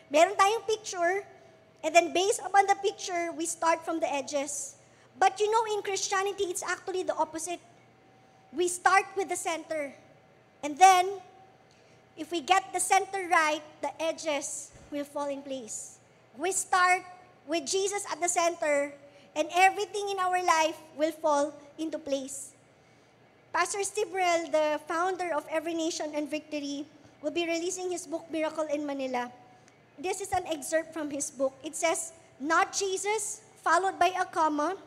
Meron tayong picture, and then based upon the picture, we start from the edges. But you know, in Christianity, it's actually the opposite. We start with the center. And then, if we get the center right, the edges will fall in place. We start with Jesus at the center, and everything in our life will fall into place. Pastor Steve Burrell, the founder of Every Nation and Victory, will be releasing his book, Miracle in Manila. This is an excerpt from his book. It says, not Jesus, followed by a comma,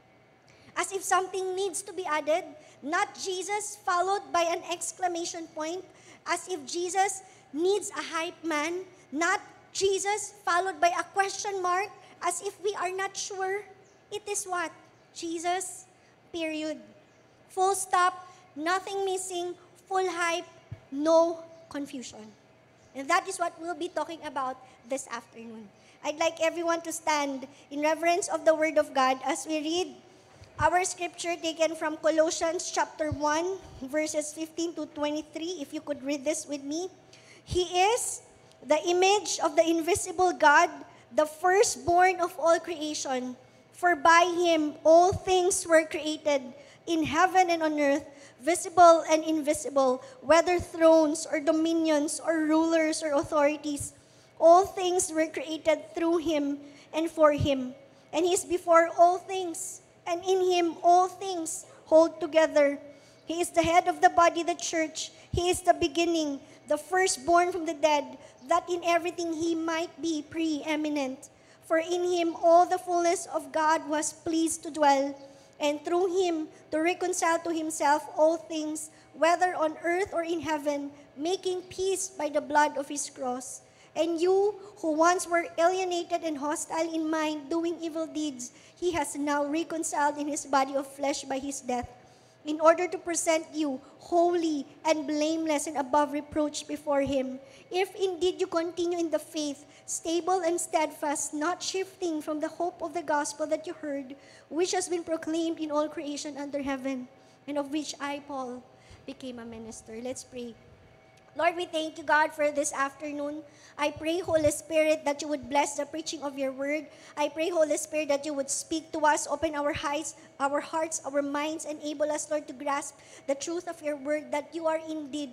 as if something needs to be added. Not Jesus, followed by an exclamation point, as if Jesus needs a hype man. Not Jesus, followed by a question mark, as if we are not sure. It is what? Jesus, period. Full stop, nothing missing, full hype, no confusion. And that is what we'll be talking about this afternoon. I'd like everyone to stand in reverence of the Word of God as we read our scripture taken from Colossians chapter 1, verses 15 to 23. If you could read this with me. He is the image of the invisible God, the firstborn of all creation. For by Him all things were created, in heaven and on earth, visible and invisible, whether thrones or dominions or rulers or authorities. All things were created through Him and for Him. And He is before all things, and in Him all things hold together. He is the head of the body, the church. He is the beginning, the firstborn from the dead, that in everything He might be preeminent. For in Him all the fullness of God was pleased to dwell, and through Him to reconcile to Himself all things, whether on earth or in heaven, making peace by the blood of His cross. And you, who once were alienated and hostile in mind, doing evil deeds, He has now reconciled in His body of flesh by His death, in order to present you holy and blameless and above reproach before Him. If indeed you continue in the faith, stable and steadfast, not shifting from the hope of the gospel that you heard, which has been proclaimed in all creation under heaven, and of which I, Paul, became a minister. Let's pray. Lord, we thank you, God, for this afternoon. I pray, Holy Spirit, that you would bless the preaching of your word. I pray, Holy Spirit, that you would speak to us, open our hearts, our minds, enable us, Lord, to grasp the truth of your word, that you are indeed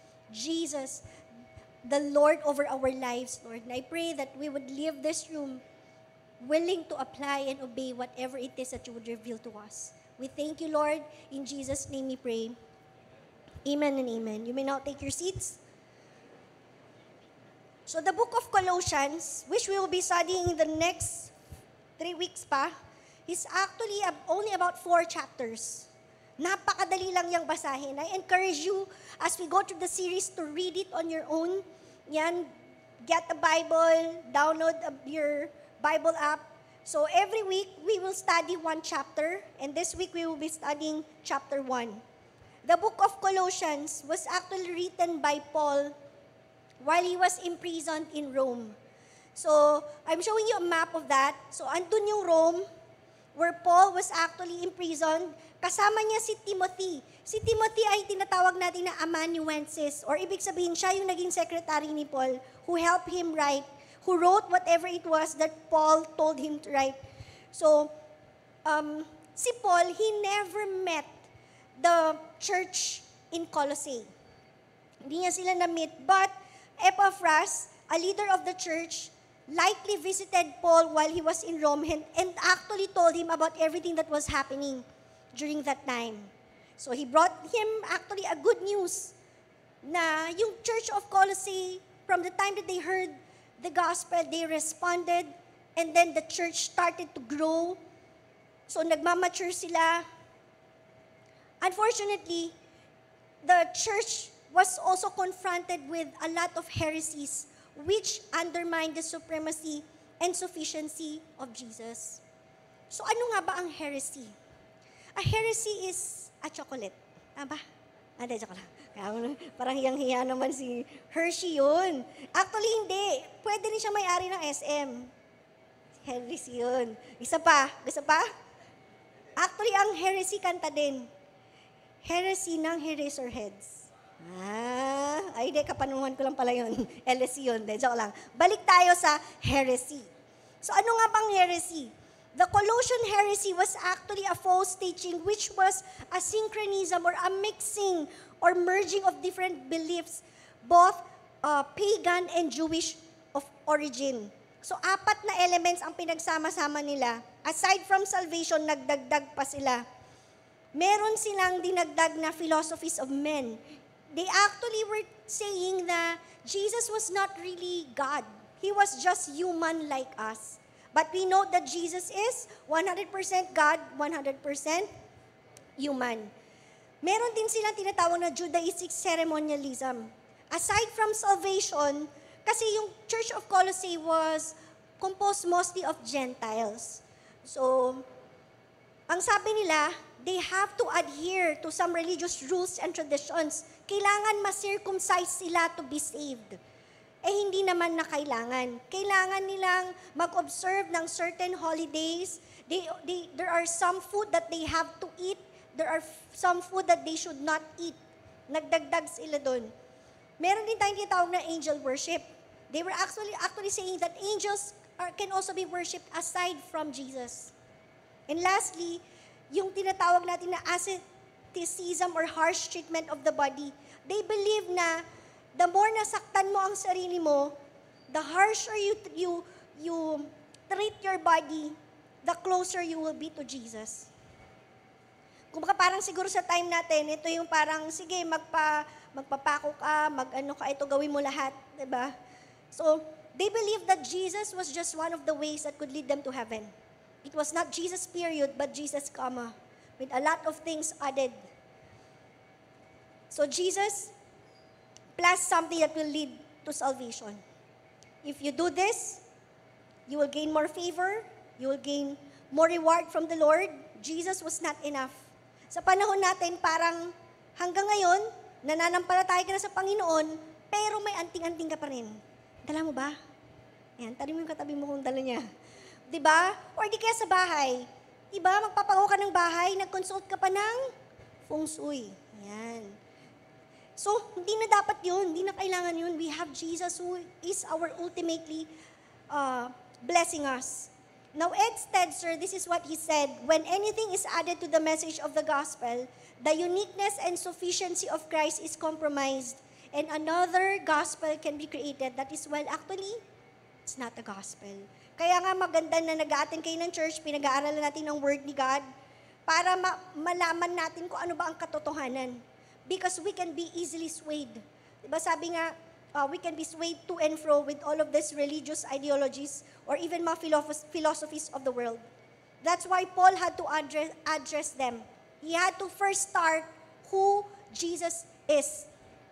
Jesus, the Lord over our lives, Lord. And I pray that we would leave this room willing to apply and obey whatever it is that you would reveal to us. We thank you, Lord. In Jesus' name we pray. Amen and amen. You may now take your seats. So the book of Colossians, which we will be studying in the next 3 weeks pa, is actually only about 4 chapters. Napakadali lang yung basahin. I encourage you, as we go through the series, to read it on your own. Yan, get a Bible, download your Bible app. So every week, we will study 1 chapter, and this week we will be studying chapter 1. The book of Colossians was actually written by Paul while he was imprisoned in Rome. So, I'm showing you a map of that. So, andun yung Rome, where Paul was actually imprisoned. Kasama niya si Timothy. Si Timothy ay tinatawag natin na amanuensis, or ibig sabihin siya yung naging secretary ni Paul, who helped him write, who wrote whatever it was that Paul told him to write. So, si Paul, he never met the church in Colossae. Hindi niya sila na-meet, but Epaphras, a leader of the church, likely visited Paul while he was in Rome and actually told him about everything that was happening during that time. So he brought him actually a good news na yung church of Colossae, from the time that they heard the gospel, they responded, and then the church started to grow. So nagmamature sila. Unfortunately, the church was also confronted with a lot of heresies which undermined the supremacy and sufficiency of Jesus. So ano nga ba ang heresy? A heresy is a chocolate. Tama ba? Hindi, joke lang. Parang hiyang-hiya naman si Hershey yun. Actually, hindi. Pwede rin siya may-ari ng SM. Heresy yun. Isa pa? Gusto pa? Actually, ang heresy kanta din. Heresy ng Eraserheads. Ay, di, kapanuhan ko lang pala yun. LSE yun. De, joke lang. Balik tayo sa heresy. So ano nga bang heresy? The Colossian heresy was actually a false teaching which was a synchronism or a mixing or merging of different beliefs, both pagan and Jewish of origin. So apat na elements ang pinagsama-sama nila. Aside from salvation, nagdagdag pa sila. Meron silang dinagdag na philosophies of men. They actually were saying that Jesus was not really God. He was just human like us. But we know that Jesus is 100% God, 100% human. Meron din silang tinatawag na Judaistic ceremonialism. Aside from salvation, kasi yung Church of Colossae was composed mostly of Gentiles. So, ang sabi nila, they have to adhere to some religious rules and traditions. Kailangan ma-circumcise sila to be saved. Hindi naman na kailangan. Kailangan nilang mag-observe ng certain holidays. There are some food that they have to eat. There are some food that they should not eat. Nagdagdag sila doon. Meron din tayong tinatawag na angel worship. They were actually saying that angels can also be worshipped aside from Jesus. And lastly, yung tinatawag natin na asceticism or harsh treatment of the body. They believe na the more nasaktan mo ang sarili mo, the harsher you treat your body, the closer you will be to Jesus. Kung baka parang siguro sa time natin, ito yung parang, sige, magpapako ka, mag-ano ka, ito gawin mo lahat, diba? So, they believe that Jesus was just one of the ways that could lead them to heaven. It was not Jesus period, but Jesus comma, with a lot of things added. So, Jesus plus something that will lead to salvation. If you do this, you will gain more favor, you will gain more reward from the Lord. Jesus was not enough. Sa panahon natin, parang hanggang ngayon, nananampalataya ka na sa Panginoon, pero may anting-anting ka pa rin. Dala mo ba? Yan, tali mo yung katabi mo kung dala niya. Diba? Or di kaya sa bahay. Diba? Magpapagawa ka ng bahay, nag-consult ka pa ng feng shui. Yan. So, hindi na dapat yun. Hindi na kailangan yun. We have Jesus who is our ultimately blessing us. Now, Ed Stetzer, this is what he said, when anything is added to the message of the gospel, the uniqueness and sufficiency of Christ is compromised, and another gospel can be created. That is, well, actually, it's not a gospel. Kaya nga maganda na nag-a-attend kayo ng church, pinag-aaralan natin ng Word ni God, para malaman natin kung ano ba ang katotohanan. Because we can be easily swayed. Diba sabi nga, we can be swayed to and fro with all of these religious ideologies or even mga philosophies of the world. That's why Paul had to address them. He had to first start who Jesus is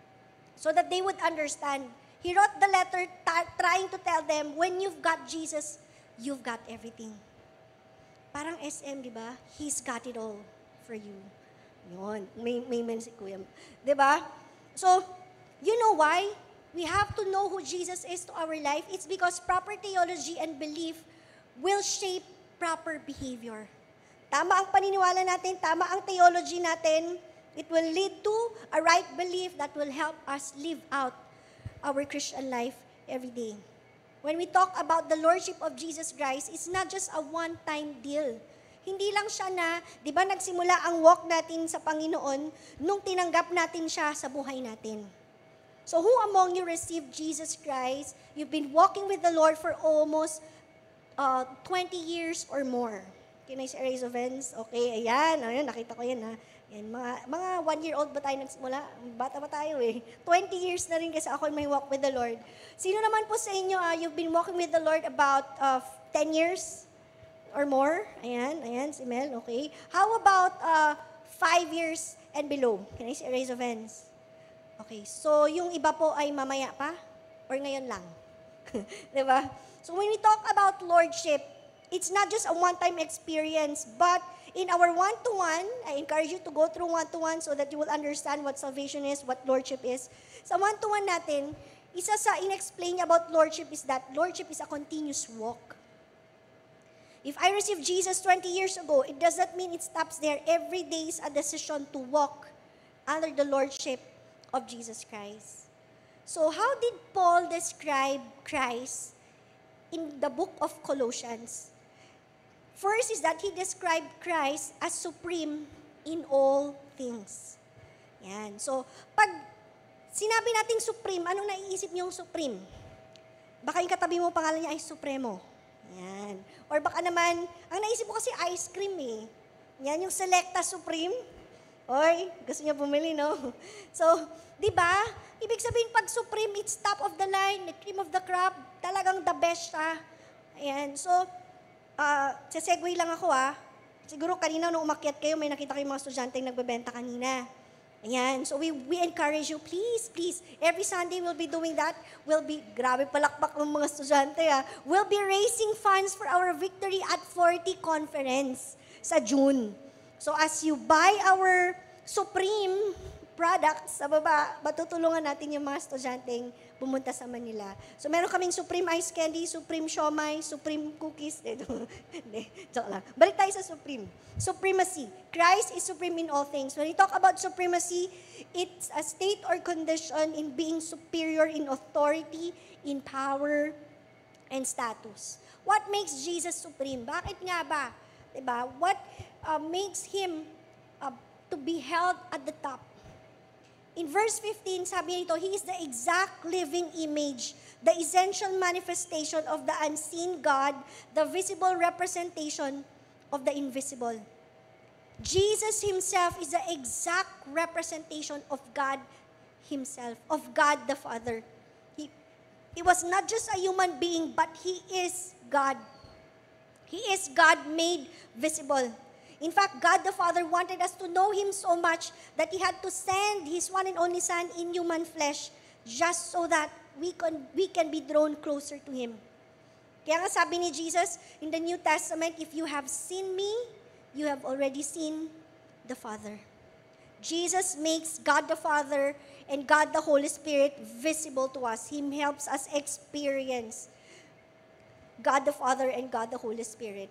so that they would understand. He wrote the letter trying to tell them, when you've got Jesus, you've got everything. Parang SM, di ba? He's got it all for you. Yun, may men si Kuya. Diba? So, you know why? We have to know who Jesus is to our life. It's because proper theology and belief will shape proper behavior. Tama ang paniniwala natin, tama ang theology natin, it will lead to a right belief that will help us live out our Christian life every day. When we talk about the Lordship of Jesus Christ, it's not just a one-time deal. Hindi lang siya na, di ba nagsimula ang walk natin sa Panginoon nung tinanggap natin siya sa buhay natin. So who among you received Jesus Christ? You've been walking with the Lord for almost 20 years or more. Can I see a raise of hands? Okay, ayan, nakita ko yan ha. Yan, mga 1-year-old ba tayo nagsimula? Bata ba tayo eh? 20 years na rin kasi ako may walk with the Lord. Sino naman po sa inyo, you've been walking with the Lord about 10 years? Or more. Ayan, si Mel, okay. How about 5 years and below? Can I see a raise of hands? Okay, so yung iba po ay mamaya pa? Or ngayon lang? Diba? So when we talk about Lordship, it's not just a one-time experience, but in our one-to-one, I encourage you to go through one-to-one so that you will understand what salvation is, what Lordship is. Sa one-to-one natin, isa sa in-explain about Lordship is that Lordship is a continuous walk. If I received Jesus 20 years ago, it does not mean it stops there. Every day is a decision to walk under the Lordship of Jesus Christ. So how did Paul describe Christ in the book of Colossians? First is that he described Christ as supreme in all things. Yan. So, pag sinabi nating supreme, anong naiisip niyong supreme? Baka yung katabi mo, pangalan niya ay Supremo. Yan. Or baka naman, ang naisip mo kasi ice cream eh. Yan yung Selecta Supreme. Oy, gusto niya bumili, no? So, di ba? Ibig sabihin, pag supreme, it's top of the line, the cream of the crop, talagang the best siya. Ayan. So, sesegue lang ako Siguro kanina nung umakyat kayo, may nakita kayong mga estudyante yung nagbebenta kanina. Ayan. So, we encourage you, please. Every Sunday, we'll be doing that. Grabe palakpak ng mga estudyante We'll be raising funds for our Victory at 40 conference sa June. So as you buy our Supreme products sa baba, matutulungan natin yung mga estudyanteng pumunta sa Manila. So meron kaming Supreme Ice Candy, Supreme Siomai, Supreme Cookies. Hindi, joke lang. Balik tayo sa Supreme. Supremacy. Christ is supreme in all things. When we talk about supremacy, it's a state or condition in being superior in authority, in power, and status. What makes Jesus supreme? Bakit nga ba? Diba? What makes him to be held at the top? In verse 15, sabi nito, he is the exact living image, the essential manifestation of the unseen God, the visible representation of the invisible. Jesus himself is the exact representation of God himself, of God the Father. He was not just a human being, but he is God. He is God made visible. In fact, God the Father wanted us to know Him so much that He had to send His one and only Son in human flesh just so that we can be drawn closer to Him. Kaya nga sabi ni Jesus in the New Testament, if you have seen me, you have already seen the Father. Jesus makes God the Father and God the Holy Spirit visible to us. He helps us experience God the Father and God the Holy Spirit.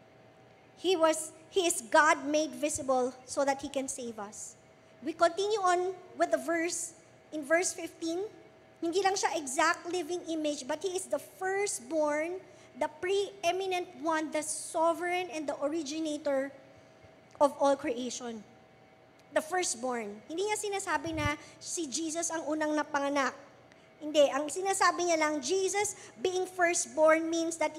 He is God made visible so that He can save us. We continue on with the verse, in verse 15, hindi lang siya exact living image, but He is the firstborn, the preeminent one, the sovereign and the originator of all creation. The firstborn. Hindi niya sinasabi na si Jesus ang unang napanganak. Hindi. Ang sinasabi niya lang, Jesus being firstborn means that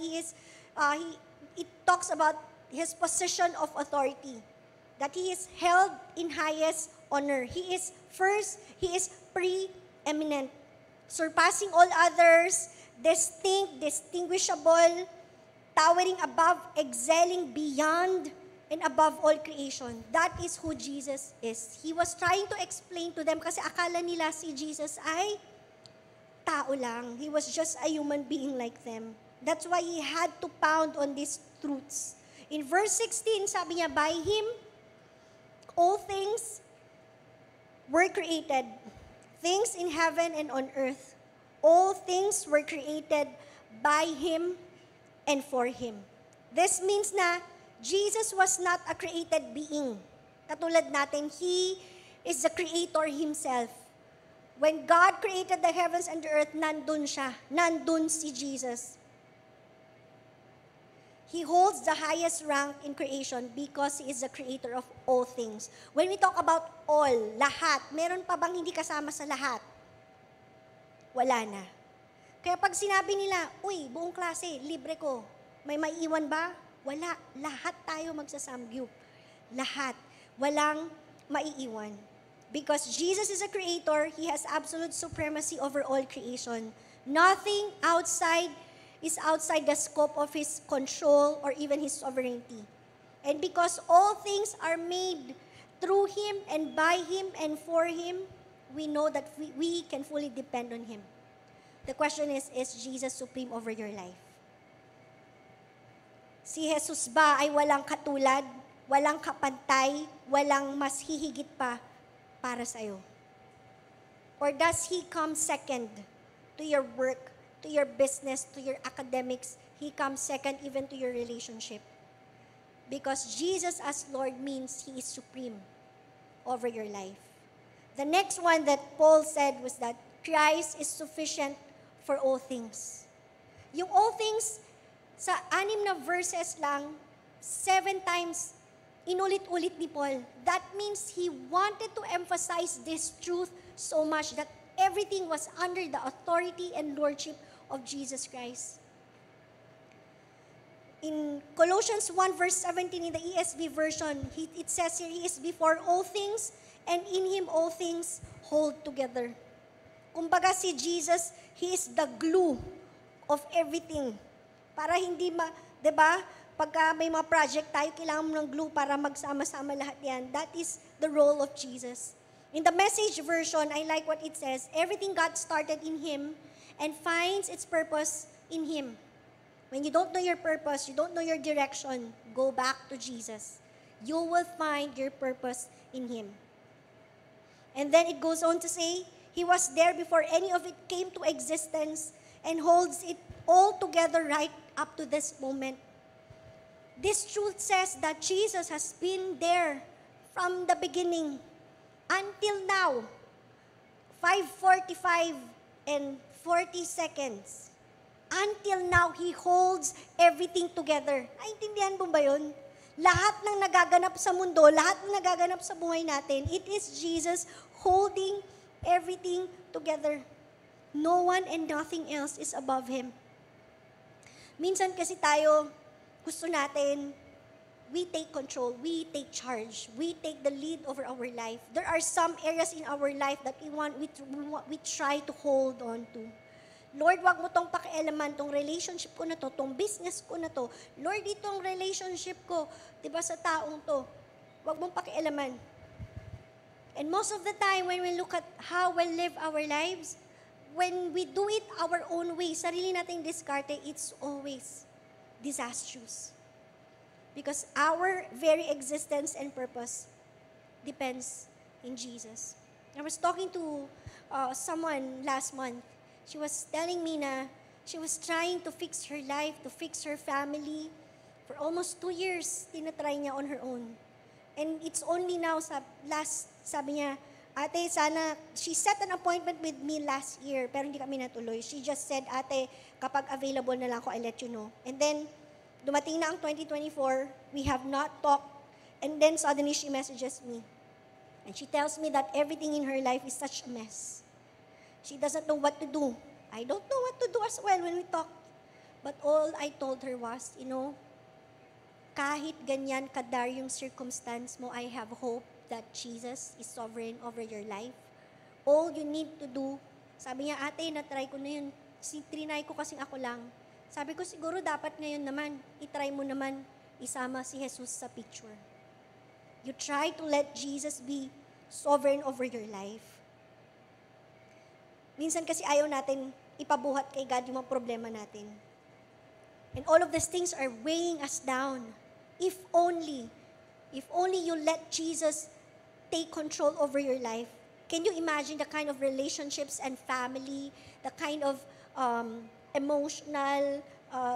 it talks about His position of authority. That He is held in highest honor. He is first, He is preeminent. Surpassing all others, distinct, distinguishable, towering above, excelling beyond, and above all creation. That is who Jesus is. He was trying to explain to them kasi akala nila si Jesus ay tao lang. He was just a human being like them. That's why He had to pound on these truths. In verse 16, sabi niya, by Him, all things were created. Things in heaven and on earth. All things were created by Him and for Him. This means na Jesus was not a created being. Katulad natin, He is the Creator Himself. When God created the heavens and the earth, nandun siya. Nandun si Jesus. He holds the highest rank in creation because He is the creator of all things. When we talk about all, lahat, meron pa bang hindi kasama sa lahat? Wala na. Kaya pag sinabi nila, uy, buong klase, libre ko, may maiiwan ba? Wala. Lahat tayo magsasamgyup. Lahat. Walang maiiwan. Because Jesus is a creator, He has absolute supremacy over all creation. Nothing is outside the scope of His control or even His sovereignty. And because all things are made through Him and by Him and for Him, we know that we can fully depend on Him. The question is Jesus supreme over your life? Si Jesus ba ay walang katulad, walang kapantay, walang mas hihigit pa para sa'yo? Or does He come second to your work, to your business, to your academics? He comes second even to your relationship. Because Jesus as Lord means He is supreme over your life. The next one that Paul said was that Christ is sufficient for all things. Yung all things, sa 6 na verses lang, 7 times, inulit-ulit ni Paul. That means he wanted to emphasize this truth so much that everything was under the authority and lordship of Jesus Christ. In Colossians 1 verse 17 in the ESV version, it says here, He is before all things, and in Him all things hold together. Kumbaga si Jesus, He is the glue of everything. Para hindi 'di ba? Pagka may mga project tayo, kailangan mo ng glue para magsama-sama lahat yan. That is the role of Jesus. In the Message version, I like what it says, everything got started in Him and finds its purpose in Him. When you don't know your purpose, you don't know your direction, go back to Jesus. You will find your purpose in Him. And then it goes on to say, He was there before any of it came to existence and holds it all together right up to this moment. This truth says that Jesus has been there from the beginning until now. 5:45 and 40 seconds. Until now, He holds everything together. Naintindihan mo ba yun? Lahat ng nagaganap sa mundo, lahat ng nagaganap sa buhay natin, it is Jesus holding everything together. No one and nothing else is above Him. Minsan kasi tayo, gusto natin, we take control, we take charge, we take the lead over our life. There are some areas in our life that we try to hold on to. Lord, wag mo tong pakialaman, tong relationship ko na to, tong business ko na to. Lord, itong relationship ko, di ba sa taong to, wag mong pakialaman. And most of the time, when we look at how we live our lives, when we do it our own way, sarili nating diskarte, it's always disastrous. Because our very existence and purpose depends in Jesus. I was talking to someone last month. She was telling me na she was trying to fix her life, to fix her family. For almost 2 years, tinatry niya on her own. And it's only now, sabi niya, ate, sana, she set an appointment with me last year, pero hindi kami natuloy. She just said, ate, kapag available na lang ako, I'll let you know. And then, dumating na ang 2024, we have not talked, and then suddenly she messages me. And she tells me that everything in her life is such a mess. She doesn't know what to do. I don't know what to do as well when we talk. But all I told her was, kahit ganyan kadar yung circumstance mo, I have hope that Jesus is sovereign over your life. All you need to do, sabi niya, ate, na-try ko na yun. Trinay ko kasing ako lang. Sabi ko, siguro dapat ngayon naman, itry mo naman isama si Jesus sa picture. You try to let Jesus be sovereign over your life. Minsan kasi ayaw natin ipabuhat kay God yung mga problema natin. And all of these things are weighing us down. If only you let Jesus take control over your life. Can you imagine the kind of relationships and family, the kind of emotional,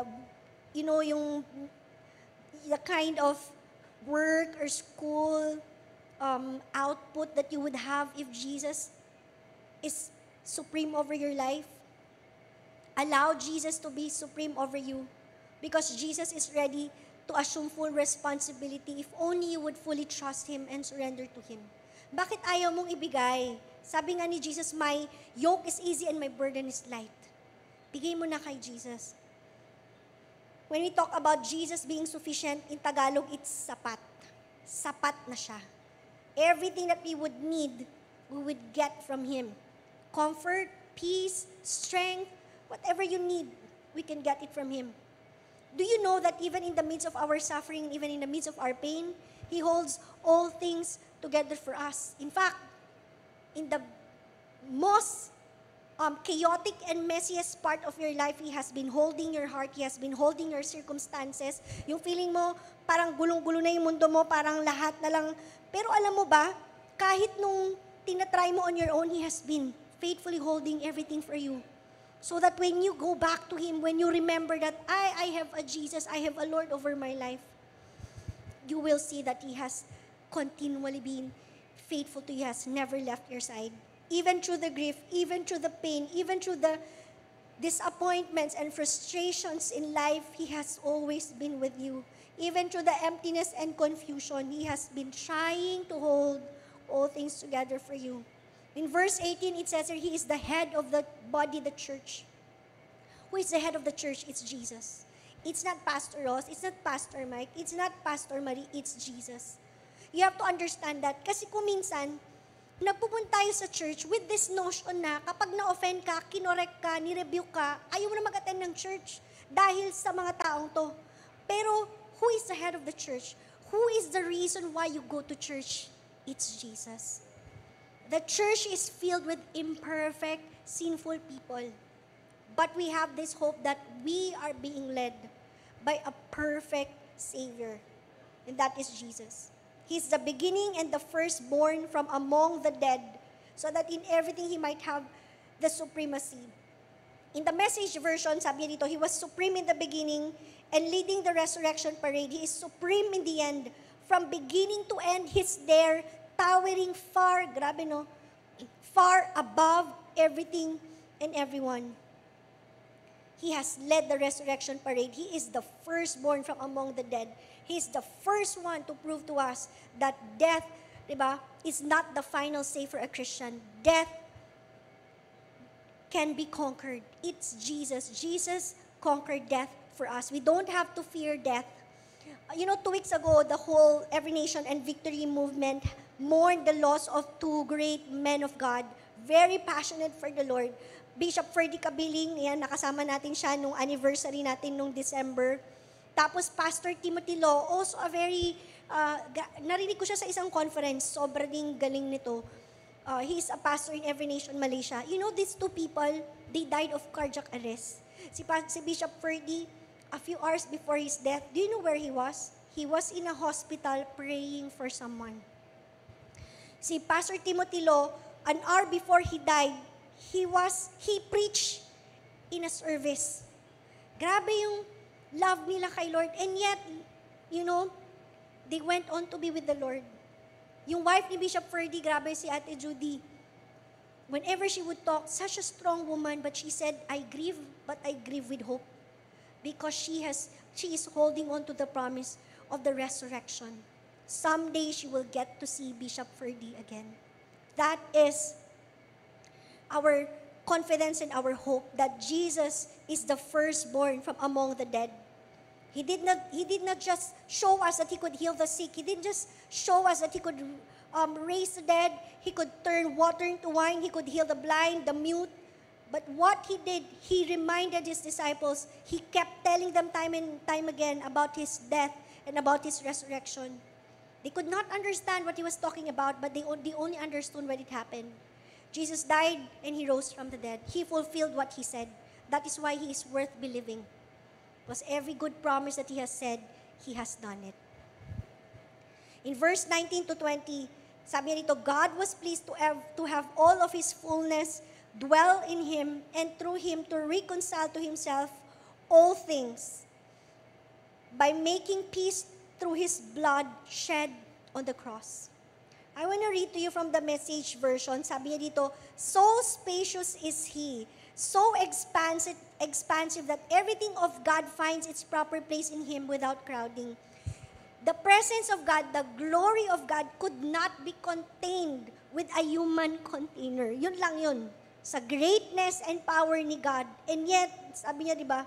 the kind of work or school output that you would have if Jesus is supreme over your life? Allow Jesus to be supreme over you because Jesus is ready to assume full responsibility if only you would fully trust Him and surrender to Him. Bakit ayaw mong ibigay? Sabi nga ni Jesus, my yoke is easy and my burden is light. Bigay mo na kay Jesus. When we talk about Jesus being sufficient, in Tagalog, it's sapat. Sapat na siya. Everything that we would need, we would get from Him. Comfort, peace, strength, whatever you need, we can get it from Him. Do you know that even in the midst of our suffering, even in the midst of our pain, He holds all things together for us. In fact, in the most chaotic and messiest part of your life, He has been holding your heart, He has been holding your circumstances. Yung feeling mo, parang gulong-gulo na yung mundo mo, parang lahat na lang. Pero alam mo ba, kahit nung tinatry mo on your own, He has been faithfully holding everything for you. So that when you go back to Him, when you remember that I have a Jesus, I have a Lord over my life, you will see that He has continually been faithful to you, has never left your side. Even through the grief, even through the pain, even through the disappointments and frustrations in life, He has always been with you. Even through the emptiness and confusion, He has been trying to hold all things together for you. In verse 18, it says here, He is the head of the body, the church. Who is the head of the church? It's Jesus. It's not Pastor Ross, it's not Pastor Mike, it's not Pastor Marie, it's Jesus. You have to understand that. Kasi kung minsan, nagpupunta tayo sa church with this notion na kapag na-offend ka, kinorek ka, nirebuke ka, ayaw mo na mag-attend ng church dahil sa mga taong to. Pero, who is the head of the church? Who is the reason why you go to church? It's Jesus. The church is filled with imperfect, sinful people. But we have this hope that we are being led by a perfect Savior. And that is Jesus. He's the beginning and the firstborn from among the dead, so that in everything He might have the supremacy. In the Message version, sabi dito, He was supreme in the beginning and leading the resurrection parade. He is supreme in the end. From beginning to end, He's there, towering far, grabe no, far above everything and everyone. He has led the resurrection parade. He is the firstborn from among the dead. He is the first one to prove to us that death, diba, is not the final say for a Christian. Death can be conquered. It's Jesus. Jesus conquered death for us. We don't have to fear death. 2 weeks ago, the whole Every Nation and Victory movement mourned the loss of two great men of God, very passionate for the Lord. Bishop Ferdy Cabiling, yan, nakasama natin siya nung anniversary natin nung December. Tapos Pastor Timothy Lo, also a very, narinig ko siya sa isang conference, sobrang ding galing nito. He's a pastor in Every Nation, Malaysia. You know, these two people, they died of cardiac arrest. Si Bishop Ferdy, a few hours before his death, do you know where he was? He was in a hospital praying for someone. Si Pastor Timothy Lo, an hour before he died, he preached in a service. Grabe yung love nila kay Lord. And yet, they went on to be with the Lord. Yung wife ni Bishop Ferdy, grabe si Ate Judy. Whenever she would talk, such a strong woman, but she said, I grieve, but I grieve with hope. Because she is holding on to the promise of the resurrection. Someday she will get to see Bishop Ferdy again. That is our confidence and our hope that Jesus is the firstborn from among the dead. He did not just show us that He could heal the sick. He didn't just show us that He could raise the dead. He could turn water into wine. He could heal the blind, the mute. But what He did, He reminded His disciples. He kept telling them time and time again about His death and about His resurrection. They could not understand what He was talking about, but they only understood when it happened. Jesus died and He rose from the dead. He fulfilled what He said. That is why He is worth believing. Because every good promise that He has said, He has done it. In verse 19 to 20, sabi niya dito, God was pleased to have all of His fullness dwell in Him and through Him to reconcile to Himself all things by making peace through His blood shed on the cross. I want to read to you from the Message version. Sabi niya dito, so spacious is He, so expansive that everything of God finds its proper place in Him without crowding. The presence of God, the glory of God could not be contained with a human container. Yun lang yun. Sa greatness and power ni God. And yet, sabi niya, di ba,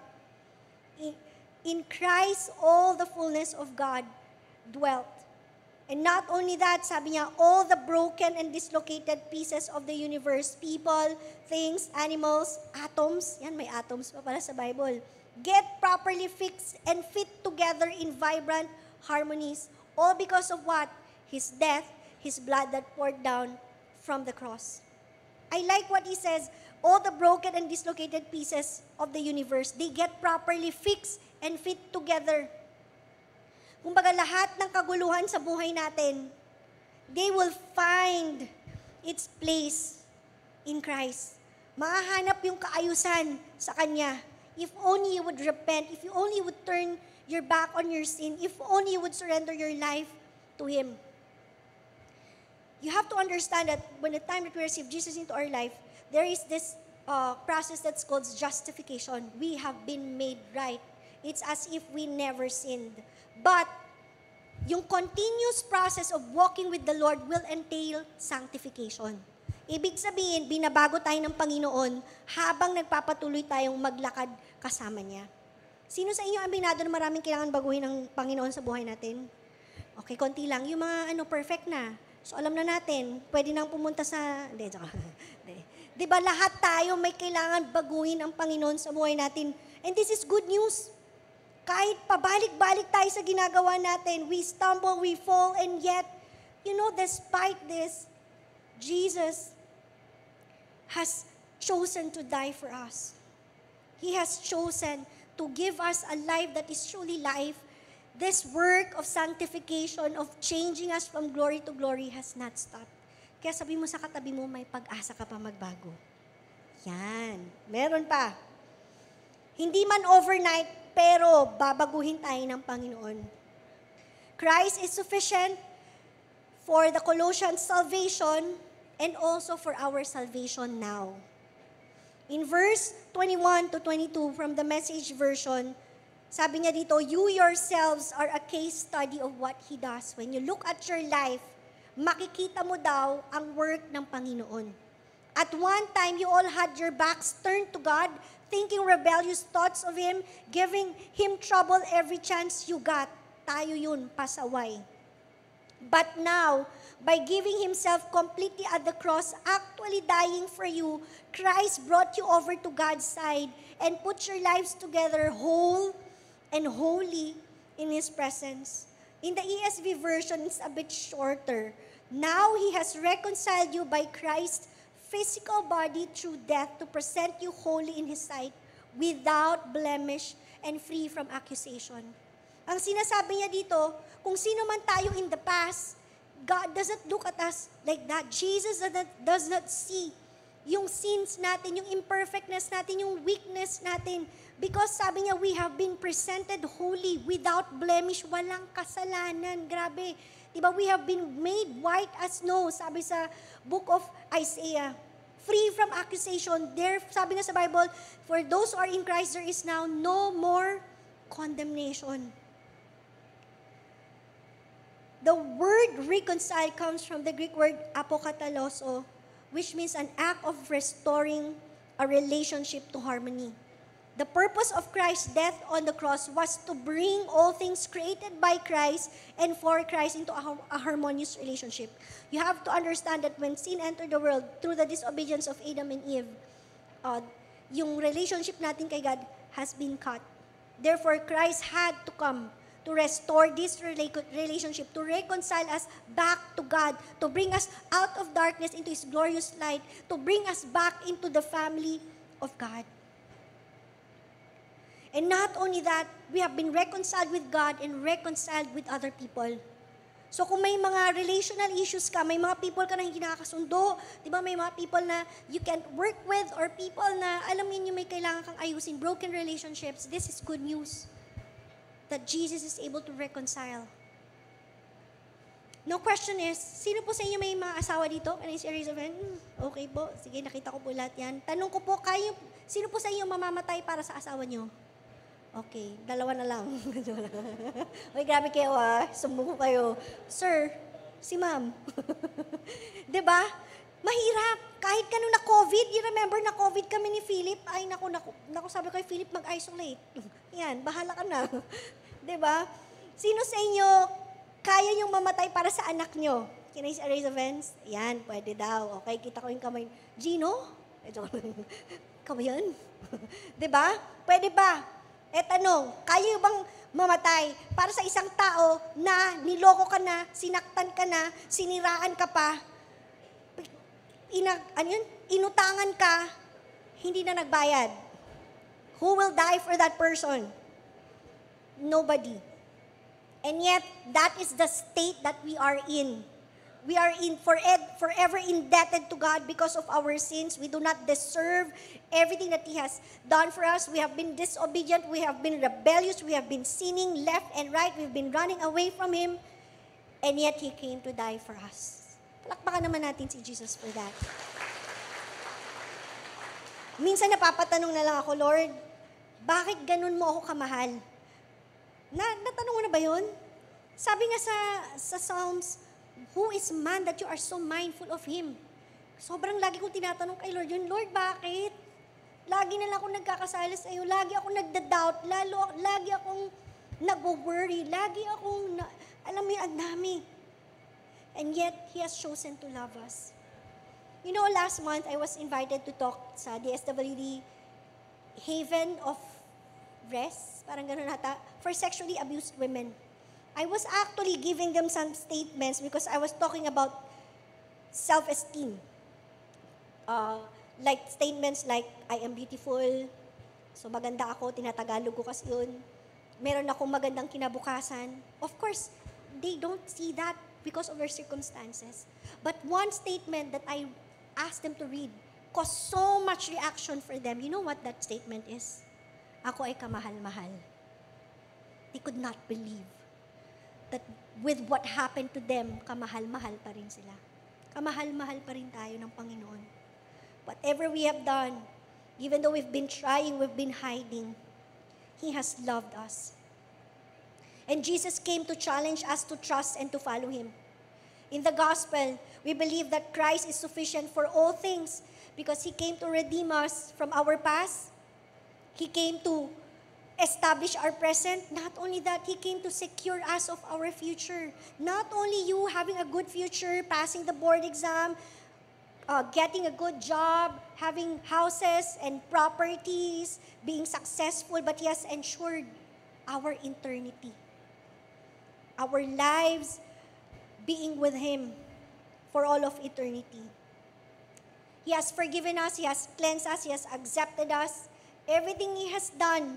in Christ, all the fullness of God dwelt. And not only that, sabi niya, all the broken and dislocated pieces of the universe, people, things, animals, atoms, yan may atoms pa pala sa Bible, get properly fixed and fit together in vibrant harmonies. All because of what? His death, His blood that poured down from the cross. I like what he says, all the broken and dislocated pieces of the universe, they get properly fixed and fit together. Kumbaga lahat ng kaguluhan sa buhay natin, they will find its place in Christ. Mahahanap yung kaayusan sa Kanya. If only you would repent, if you only would turn your back on your sin, if only you would surrender your life to Him. You have to understand that when the time that we receive Jesus into our life, there is this process that's called justification. We have been made right. It's as if we never sinned. But yung continuous process of walking with the Lord will entail sanctification. Ibig sabihin, binabago tayo ng Panginoon habang nagpapatuloy tayong maglakad kasama niya. Sino sa inyo aminado na maraming kailangan baguhin ng Panginoon sa buhay natin? Okay, konti lang. Yung mga perfect na. So alam na natin, pwede nang pumunta sa... Hindi, Di ba lahat tayo may kailangan baguhin ang Panginoon sa buhay natin? And this is good news. Kahit pabalik-balik tayo sa ginagawa natin, we stumble, we fall, and yet, despite this, Jesus has chosen to die for us. He has chosen to give us a life that is truly life. This work of sanctification, of changing us from glory to glory has not stopped. Kaya sabi mo sa katabi mo, may pag-asa ka pa magbago. Yan. Meron pa. Hindi man overnight, pero babaguhin tayo ng Panginoon. Christ is sufficient for the Colossians salvation and also for our salvation now. In verse 21 to 22 from the Message version, sabi niya dito, you yourselves are a case study of what He does. When you look at your life, makikita mo daw ang work ng Panginoon. At one time, you all had your backs turned to God, thinking rebellious thoughts of Him, giving Him trouble every chance you got. Tayo yun, pasaway. But now, by giving Himself completely at the cross, actually dying for you, Christ brought you over to God's side and put your lives together whole and holy in His presence. In the ESV version, it's a bit shorter. Now He has reconciled you by Christ's physical body through death to present you holy in His sight, without blemish and free from accusation. Ang sinasabi niya dito, kung sino man tayo in the past, God doesn't look at us like that. Jesus does not see yung sins natin, yung imperfectness natin, yung weakness natin. Because sabi niya, we have been presented holy, without blemish, walang kasalanan. Grabe. Diba, we have been made white as snow, sabi sa book of Isaiah. Free from accusation. There, sabi nga sa Bible, for those who are in Christ, there is now no more condemnation. The word reconcile comes from the Greek word apokataloso, which means an act of restoring a relationship to harmony. The purpose of Christ's death on the cross was to bring all things created by Christ and for Christ into a harmonious relationship. You have to understand that when sin entered the world through the disobedience of Adam and Eve, yung relationship natin kay God has been cut. Therefore, Christ had to come to restore this relationship, to reconcile us back to God, to bring us out of darkness into His glorious light, to bring us back into the family of God. And not only that, we have been reconciled with God and reconciled with other people. So kung may mga relational issues ka, may mga people ka na hindi nakakasundo, di ba may mga people na you can't work with, or people na alam niyo may kailangan kang ayusin, broken relationships, this is good news. That Jesus is able to reconcile. No question is, sino po sa inyo may mga asawa dito? Can I see a raise of hand? Okay po, sige, nakita ko po lahat yan. Tanong ko po, sino po sa inyo mamamatay para sa asawa nyo? Okay, dalawa na lang. Uy, grabe kayo sumbong ko kayo. Sir, si ma'am. Diba? Mahirap. Kahit kanong na-COVID, you remember na-COVID kami ni Philip? Ay, naku, sabi ko kay Philip, mag-isolate. Yan, bahala ka na. Diba? Sino sa inyo, kaya niyong mamatay para sa anak niyo? Can I see a raise of hands? Yan, pwede daw. Okay, kita ko yung kamay. Gino? Kamay yan? Diba? Pwede ba? Tanong, kaya bang mamatay para sa isang tao na niloko ka na, sinaktan ka na, siniraan ka pa, inutangan ka, hindi na nagbayad? Who will die for that person? Nobody. And yet, that is the state that we are in. We are forever indebted to God because of our sins. We do not deserve everything that He has done for us. We have been disobedient. We have been rebellious. We have been sinning left and right. We've been running away from Him. And yet He came to die for us. Palakpakan naman natin si Jesus for that. Minsan napapatanong na lang ako, Lord, bakit ganun mo ako kamahal? Natanong mo na ba yun? Sabi nga sa Psalms, who is man that you are so mindful of him? Sobrang lagi kong tinatanong kay Lord yun, Lord, bakit? Lagi na lang akong nagkakasala sa iyo, lagi akong nagda-doubt, lagi akong nag-worry, lagi akong, alam mo yun, ang dami. And yet, He has chosen to love us. You know, last month, I was invited to talk sa DSWD Haven of Rest, parang gano'n nata, for sexually abused women. I was actually giving them some statements because I was talking about self-esteem. Like statements like, I am beautiful, so maganda ako, tinatagalog ko kasi yun. Meron akong magandang kinabukasan. Of course, they don't see that because of their circumstances. But one statement that I asked them to read caused so much reaction for them. You know what that statement is? Ako ay kamahal-mahal. They could not believe that with what happened to them, kamahal-mahal pa rin sila. Kamahal-mahal pa rin tayo ng Panginoon. Whatever we have done, even though we've been trying, we've been hiding, He has loved us. And Jesus came to challenge us to trust and to follow Him. In the gospel, we believe that Christ is sufficient for all things because He came to redeem us from our past. He came to establish our present. Not only that, He came to secure us of our future. Not only you having a good future, passing the board exam, getting a good job, having houses and properties, being successful, but He has ensured our eternity. Our lives being with Him for all of eternity. He has forgiven us, He has cleansed us, He has accepted us. Everything He has done,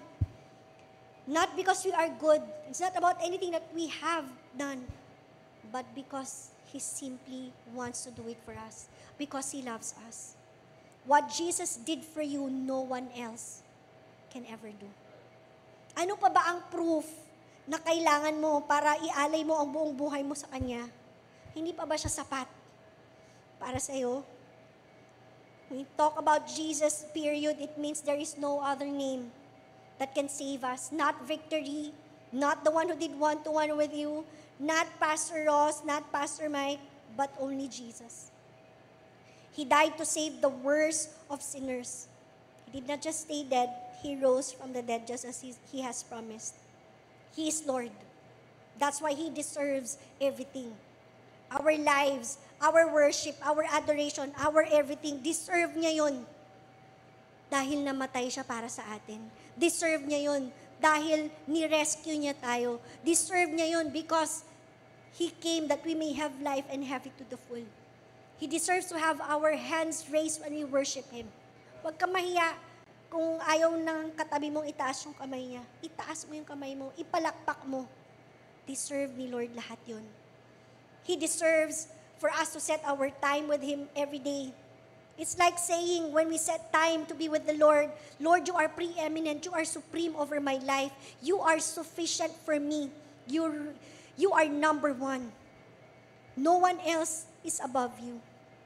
not because we are good, it's not about anything that we have done, but because He simply wants to do it for us. Because He loves us. What Jesus did for you, no one else can ever do. Ano pa ba ang proof na kailangan mo para ialay mo ang buong buhay mo sa Kanya? Hindi pa ba siya sapat para sa iyo? When we talk about Jesus, period, it means there is no other name that can save us. Not victory, not the one who did one-to-one with you, not Pastor Ross, not Pastor Mike, but only Jesus. He died to save the worst of sinners. He did not just stay dead, He rose from the dead just as He has promised. He is Lord. That's why He deserves everything. Our lives, our worship, our adoration, our everything, deserve niya yun. Dahil namatay siya para sa atin. Deserve niya yun dahil ni-rescue niya tayo. Deserve niya yun because He came that we may have life and have it to the full. He deserves to have our hands raised when we worship Him. Huwag ka mahiya kung ayaw ng katabi mong itaas yung kamay niya. Itaas mo yung kamay mo, ipalakpak mo. Deserve ni Lord lahat yun. He deserves for us to set our time with Him every day. It's like saying when we set time to be with the Lord, Lord, you are preeminent, you are supreme over my life. You are sufficient for me. You are number one. No one else is above you.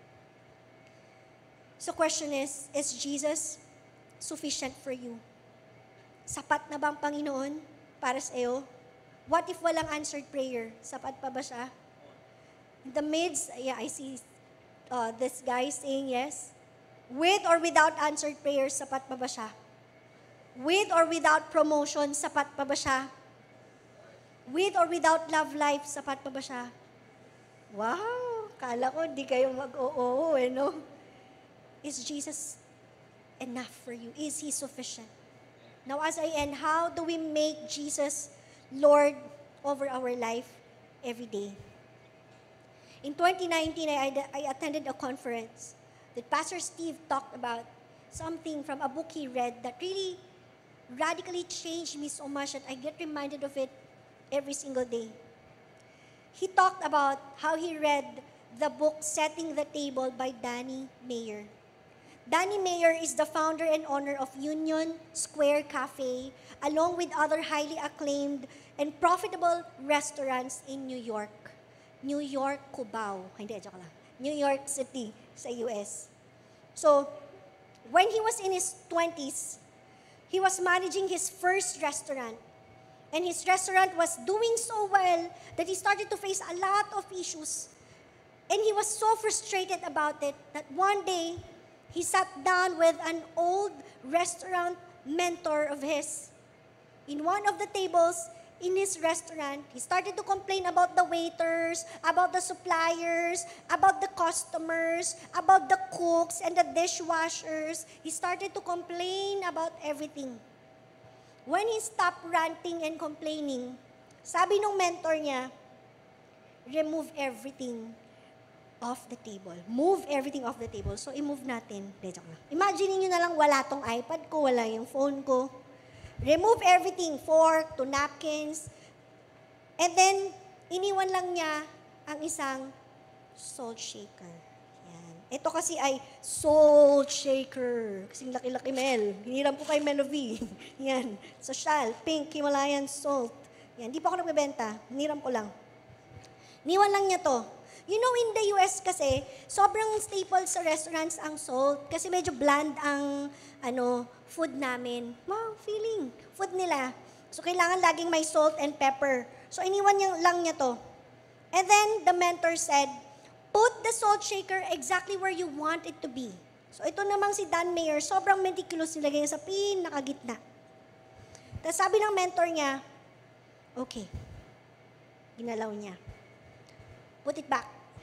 So question is Jesus sufficient for you? Sapat na ba ang Panginoon para sa iyo? What if walang answered prayer? Sapat pa ba siya? In the midst, I see this guy saying yes. With or without answered prayers, sapat pa ba siya? With or without promotion, sapat pa ba siya? With or without love life, sapat pa ba siya? Wow! Kala ko di kayo mag-oo, no? Is Jesus enough for you? Is He sufficient? Now as I end, how do we make Jesus Lord over our life every day? In 2019, I attended a conference that Pastor Steve talked about something from a book he read that really radically changed me so much that I get reminded of it every single day. He talked about how he read the book Setting the Table by Danny Meyer. Danny Meyer is the founder and owner of Union Square Cafe, along with other highly acclaimed and profitable restaurants in New York. New York, Cubao. Hindi, joke lang. New York City, sa US. So, when he was in his 20s, he was managing his first restaurant. And his restaurant was doing so well that he started to face a lot of issues. And he was so frustrated about it that one day, he sat down with an old restaurant mentor of his. In one of the tables in his restaurant, he started to complain about the waiters, about the suppliers, about the customers, about the cooks and the dishwashers. He started to complain about everything. When he stopped ranting and complaining, sabi nung mentor niya, remove everything off the table. Move everything off the table. So, i-move natin. Imagine niyo na lang wala tong iPad ko, wala yung phone ko. Remove everything, fork to napkins. And then, iniwan lang niya ang isang salt shaker. Yan. Ito kasi ay salt shaker. Kasing laki-laki, Mel. Hiniram ko kay Melovie. Yan. Social, pink, Himalayan salt. Yan. Di pa ako nagbebenta. Hiniram ko lang. Iniwan lang niya to. You know, in the US kasi, sobrang staple sa restaurants ang salt. Kasi medyo bland ang food namin. Wow, feeling. Food nila. So, kailangan laging may salt and pepper. So, iniwan lang niya to. And then, the mentor said, put the salt shaker exactly where you want it to be. So, ito namang si Dan Mayer, sobrang meticulous nilagay niya sa pinakagitna. Tapos sabi ng mentor niya, okay. Ginalaw niya. Put it back.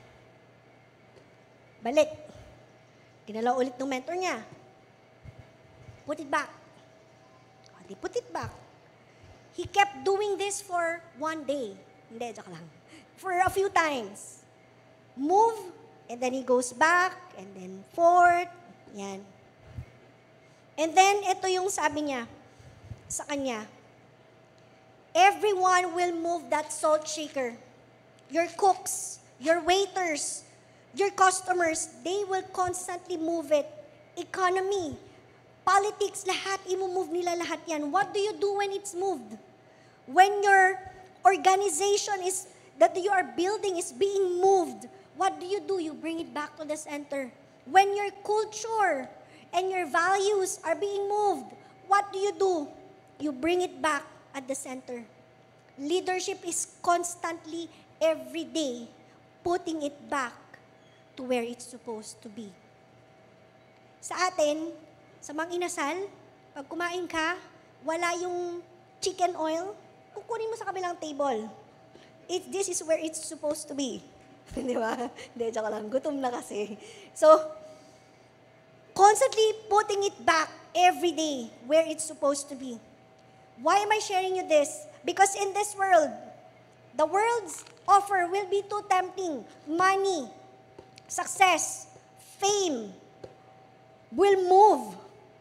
Balik. Ginalaw ulit ng mentor niya. Put it back. Di put it back. He kept doing this for one day. Hindi, joke lang. For a few times. Move, and then he goes back, and then forth. Yan. And then, ito yung sabi niya sa kanya. Everyone will move that salt shaker. Your cooks, your waiters, your customers, they will constantly move it. Economy, politics, lahat, imumove nila lahat yan. What do you do when it's moved? When your organization that you are building is being moved, what do? You bring it back to the center. When your culture and your values are being moved, what do? You bring it back at the center. Leadership is constantly, every day, putting it back to where it's supposed to be. Sa atin, sa mga inasal, pag kumain ka, wala yung chicken oil, kukunin mo sa kabilang table. This is where it's supposed to be. Di ba? Hindi, joke lang. Gutom na kasi. So, constantly putting it back every day where it's supposed to be. Why am I sharing you this? Because in this world, the world's offer will be too tempting. Money, success, fame will move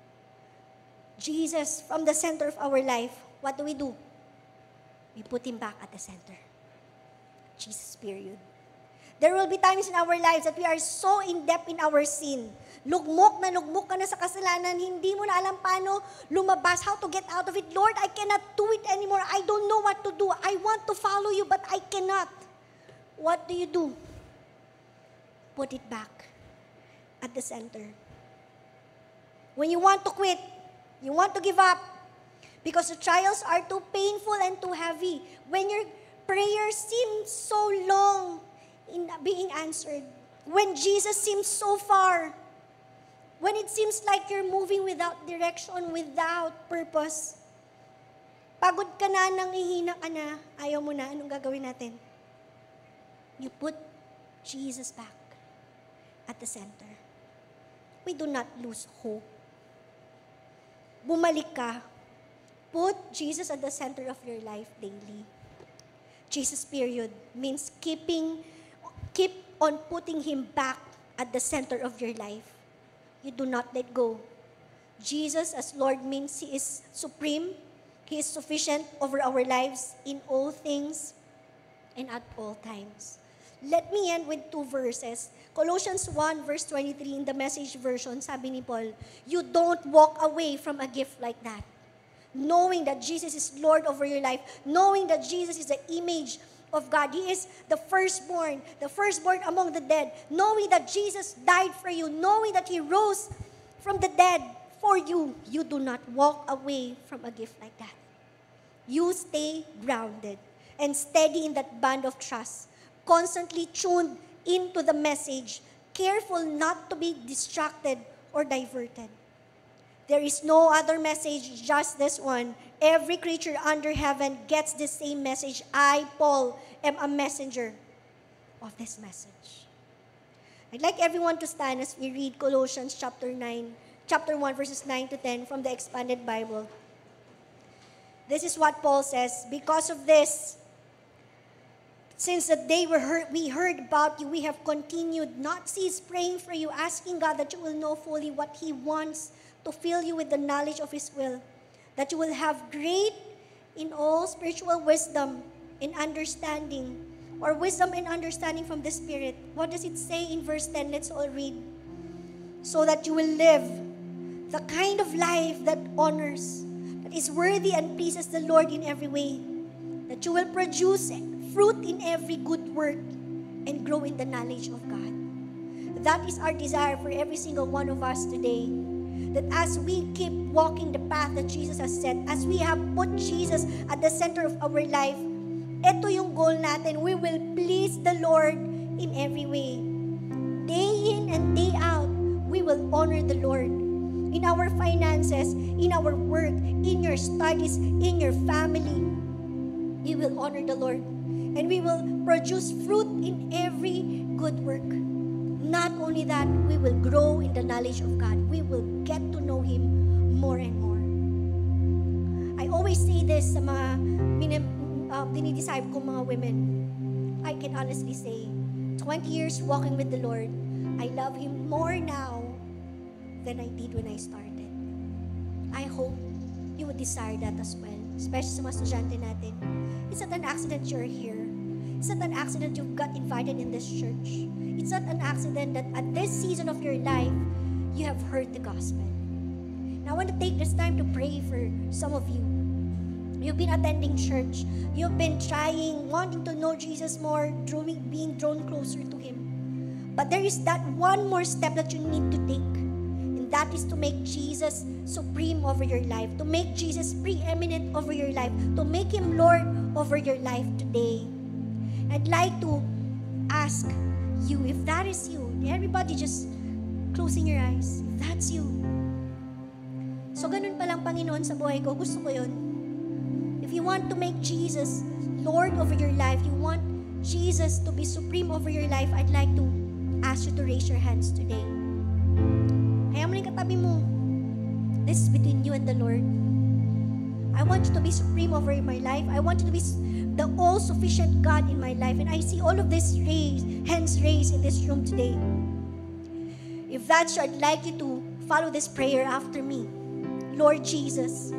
Jesus from the center of our life. What do? We put Him back at the center. Jesus, period. There will be times in our lives that we are so in-depth in our sin. Lugmok ka na sa kasalanan, hindi mo na alam paano lumabas, how to get out of it. Lord, I cannot do it anymore. I don't know what to do. I want to follow you, but I cannot. What do? Put it back at the center. When you want to quit, you want to give up, because the trials are too painful and too heavy. When your prayer seems so long in being answered, when Jesus seems so far, when it seems like you're moving without direction, without purpose, pagod ka na, nanghihina ka na, ayaw mo na, anong gagawin natin? You put Jesus back at the center. We do not lose hope. Bumalik ka. Put Jesus at the center of your life daily. Jesus, period, means keep on putting Him back at the center of your life. You do not let go. Jesus as Lord means He is supreme. He is sufficient over our lives in all things and at all times. Let me end with 2 verses. Colossians 1 verse 23 in the Message version, sabi ni Paul, you don't walk away from a gift like that. Knowing that Jesus is Lord over your life, knowing that Jesus is the image of God. He is the firstborn among the dead. Knowing that Jesus died for you, knowing that He rose from the dead for you, you do not walk away from a gift like that. You stay grounded and steady in that band of trust, constantly tuned into the message, careful not to be distracted or diverted. There is no other message, just this one. Every creature under heaven gets the same message. I, Paul, am a messenger of this message. I'd like everyone to stand as we read Colossians chapter 1, verses 9 to 10 from the Expanded Bible. This is what Paul says. Because of this, since the day we heard about you, we have continued, not cease praying for you, asking God that you will know fully what He wants to fill you with the knowledge of His will, that you will have great in all spiritual wisdom and understanding, or wisdom and understanding from the Spirit. What does it say in verse 10? Let's all read. So that you will live the kind of life that honors, that is worthy and pleases the Lord in every way, that you will produce fruit in every good work and grow in the knowledge of God. That is our desire for every single one of us today. That as we keep walking the path that Jesus has set, as we have put Jesus at the center of our life, ito yung goal natin. We will please the Lord in every way. Day in and day out, we will honor the Lord. In our finances, in our work, in your studies, in your family, we will honor the Lord. And we will produce fruit in every good work. Not only that, we will grow in the knowledge of God. We will get to know Him more and more. I always say this sa mga dinidescribe kong mga women. I can honestly say, 20 years walking with the Lord, I love Him more now than I did when I started. I hope you would desire that as well, especially sa mga estudyante natin. It's not an accident you're here. It's not an accident you got invited in this church. It's not an accident that at this season of your life, you have heard the gospel. Now, I want to take this time to pray for some of you. You've been attending church. You've been trying, wanting to know Jesus more, being drawn closer to Him. But there is that one more step that you need to take. And that is to make Jesus supreme over your life. To make Jesus preeminent over your life. To make Him Lord over your life today. I'd like to ask you, if that is you, everybody just closing your eyes. If that's you. So ganun palang Panginoon sa buhay ko, gusto ko yun. If you want to make Jesus Lord over your life, you want Jesus to be supreme over your life, I'd like to ask you to raise your hands today. Kaya mo na yung katabi mo. This is between you and the Lord. I want you to be supreme over my life. I want you to be the all-sufficient God in my life. And I see all of these hands raised in this room today. If that's you, I'd like you to follow this prayer after me. Lord Jesus,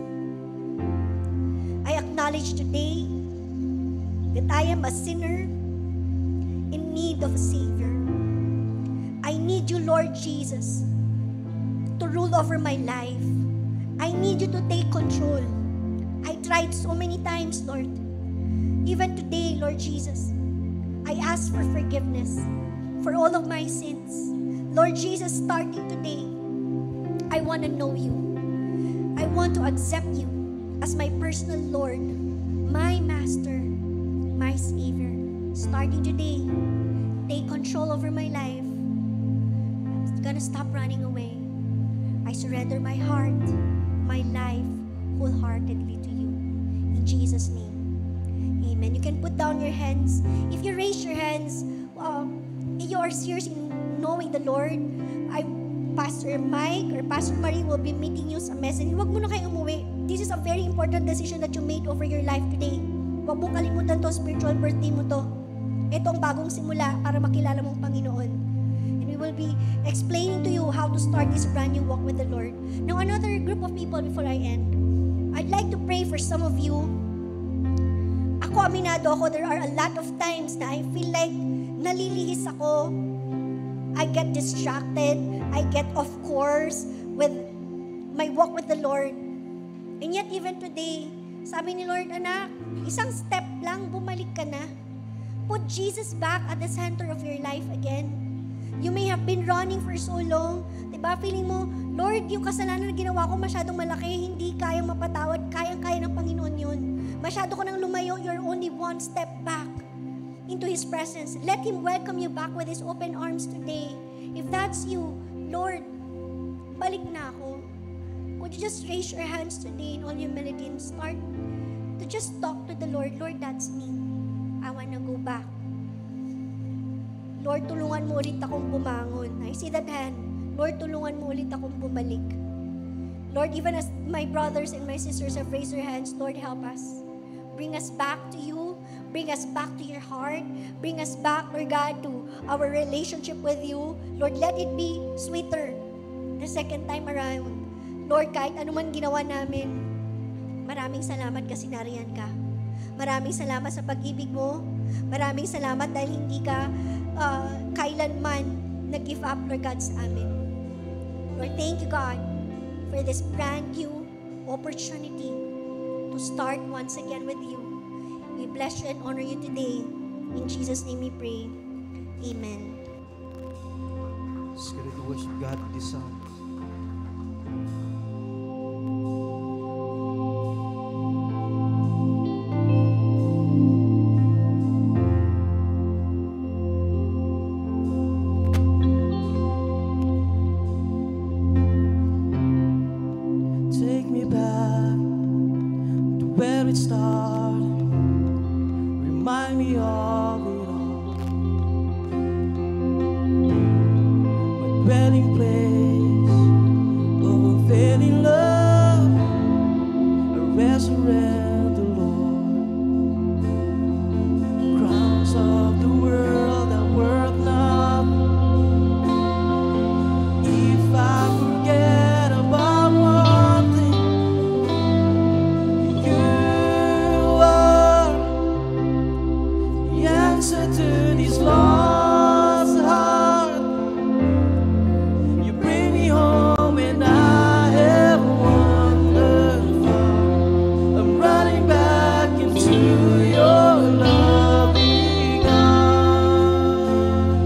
I acknowledge today that I am a sinner in need of a Savior. I need you, Lord Jesus, to rule over my life. I need you to take control. I tried so many times, Lord. Even today, Lord Jesus, I ask for forgiveness for all of my sins. Lord Jesus, starting today, I want to know you. I want to accept you as my personal Lord, my Master, my Savior. Starting today, take control over my life. I'm gonna stop running away. I surrender my heart, my life, wholeheartedly to you. In Jesus' name. Amen. You can put down your hands. If you raise your hands, you are serious in knowing the Lord. Pastor Mike or Pastor Marie will be meeting you sa mezzanine. Huwag mo na kayo umuwi. This is a very important decision that you made over your life today. Huwag mong kalimutan to, spiritual birthday mo to. Ito ang bagong simula para makilala mong Panginoon. And we will be explaining to you how to start this brand new walk with the Lord. Now, another group of people before I end. I'd like to pray for some of you. Ako, aminado ako, there are a lot of times na I feel like nalilihis ako. I get distracted. I get off course with my walk with the Lord. And yet, even today, sabi ni Lord, anak, isang step lang, bumalik ka na. put Jesus back at the center of your life again. You may have been running for so long. Diba? Feeling mo, Lord, yung kasalanan na ginawa ko masyadong malaki, hindi kayang mapatawad, kayang-kaya ng Panginoon yun. Masyado ko nang lumayo, you're only one step back into His presence. Let Him welcome you back with His open arms today. If that's you, Lord, balik na ako. Would you just raise your hands today in all humility and start to just talk to the Lord. Lord, that's me. I wanna go back. Lord, tulungan mo ulit akong bumangon. I see that hand. Lord, tulungan mo ulit akong bumalik. Lord, even as my brothers and my sisters have raised their hands, Lord, help us. Bring us back to you. Bring us back to your heart. Bring us back, Lord God, to our relationship with you. Lord, let it be sweeter the second time around. Lord, kahit anuman ginawa namin, maraming salamat kasi nariyan ka. Maraming salamat sa pag-ibig mo. Maraming salamat dahil hindi ka kailanman nag-give up, Lord God, sa amin. Lord, thank you, God, for this brand new opportunity to start once again with you. We bless you and honor you today. In Jesus' name we pray. Amen. Let's get to worship God with this song. Take me back to where it started. Remind me of it all. My dwelling place of unfailing love. I resurrect the Lord. Crowns of the world are worth nothing if I forget about one thing. You are the answer to this lost heart. You bring me home and I have wandered far. I'm running back into your loving arms.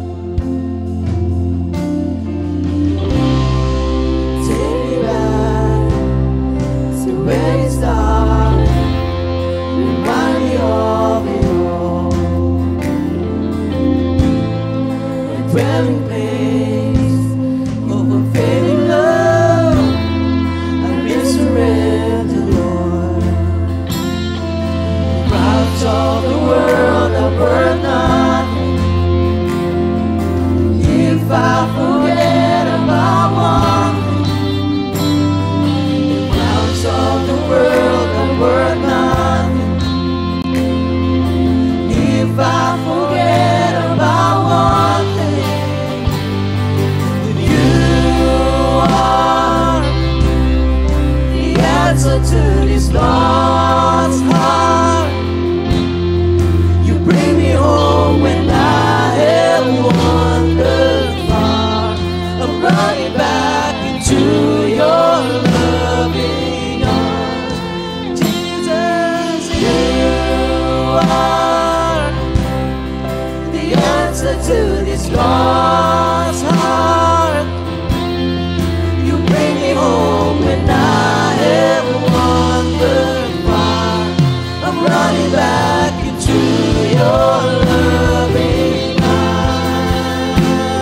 Take me back to where it started. Remind me of it all. My dwelling place of unfailing love. I resurrect the Lord. The crowds of the world are worth nothing if I forget about one thing. The crowds of the world are worth nothing if I forget about one thing. That you are the answer to this lost heart. You bring me home when I have wandered far. I'm running back into your loving arms. Jesus, you are the answer to this lost heart. You bring me home when I have wandered far. I'm running back into your loving arms.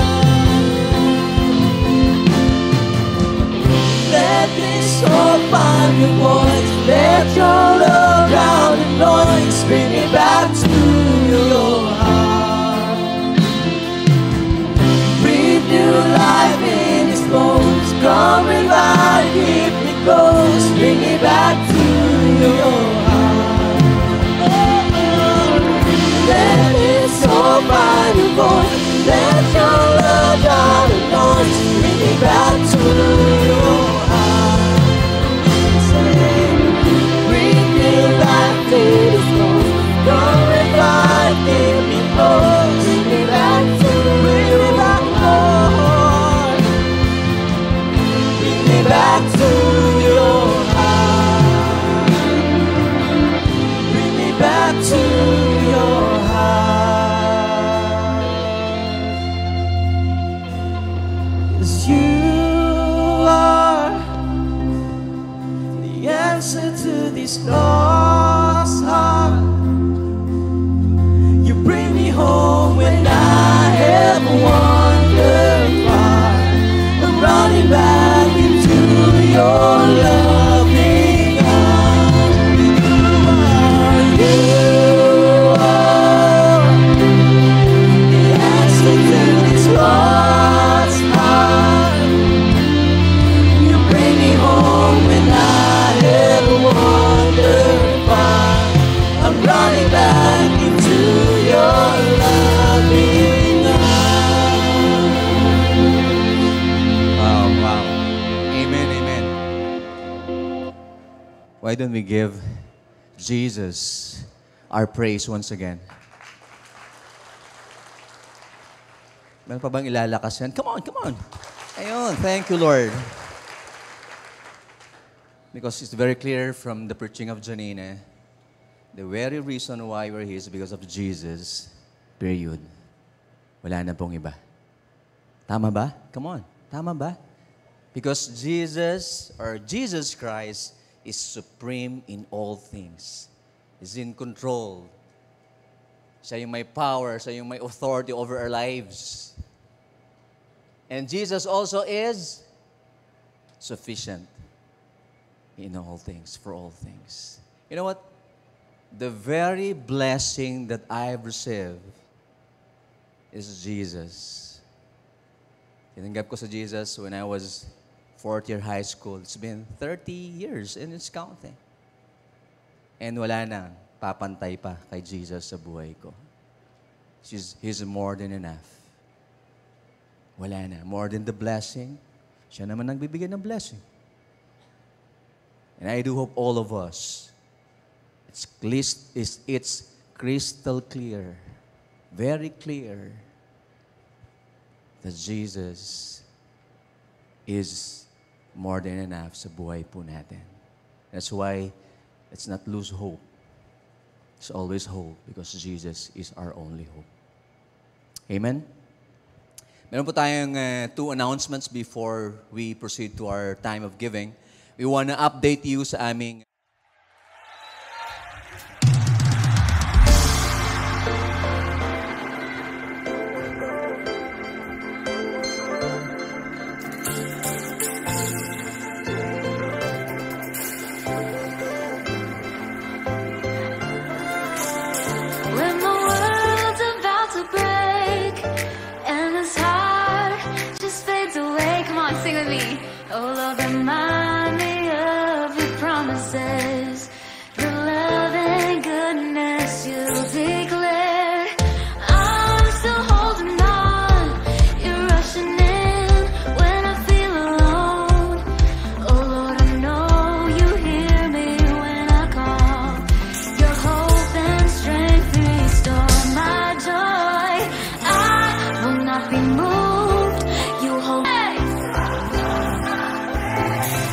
Let this soul find your voice. Let your love drown the noise. Bring me back to your heart. Breathe new life in his bones. Come revive, keep me close. Bring me back to your heart. Let this soul find your voice. Let your love drown the noise. Bring me back to your heart. Breathe new life in his bones. Come revive, keep me close. Bring me back to your heart. Bring me back to your heart. Bring me back to your heart. Why don't we give Jesus our praise once again? Meron pa bang ilalakas yan? Come on, come on. Ayun, thank you, Lord. Because it's very clear from the preaching of Janine, the very reason why we're here is because of Jesus. Period. Wala na pong iba. Tama ba? Come on. Tama ba? Because Jesus, or Jesus Christ, is supreme in all things. Is in control. Siya yung may power, siya yung may authority over our lives. And Jesus also is sufficient in all things, for all things. You know what? The very blessing that I've received is Jesus. Tinanggap ko sa Jesus when I was fourth year high school. It's been 30 years and it's counting. And wala na, papantay pa kay Jesus sa buhay ko. He's more than enough. Wala na. More than the blessing, siya naman nagbibigay ng blessing. And I do hope all of us, it's crystal clear, very clear, that Jesus is more than enough sa buhay po natin. That's why let's not lose hope. There's always hope because Jesus is our only hope. Amen? Meron po tayong two announcements before we proceed to our time of giving. We want to update you sa aming When the world's about to break and this heart just fades away. Come on, sing with me. Oh Lord, remind me of your promises, the love and goodness you declare. I'm still holding on, you're rushing in when I feel alone. Oh Lord, I know you hear me when I call. Your hope and strength restore my joy. I will not be moved. You hold.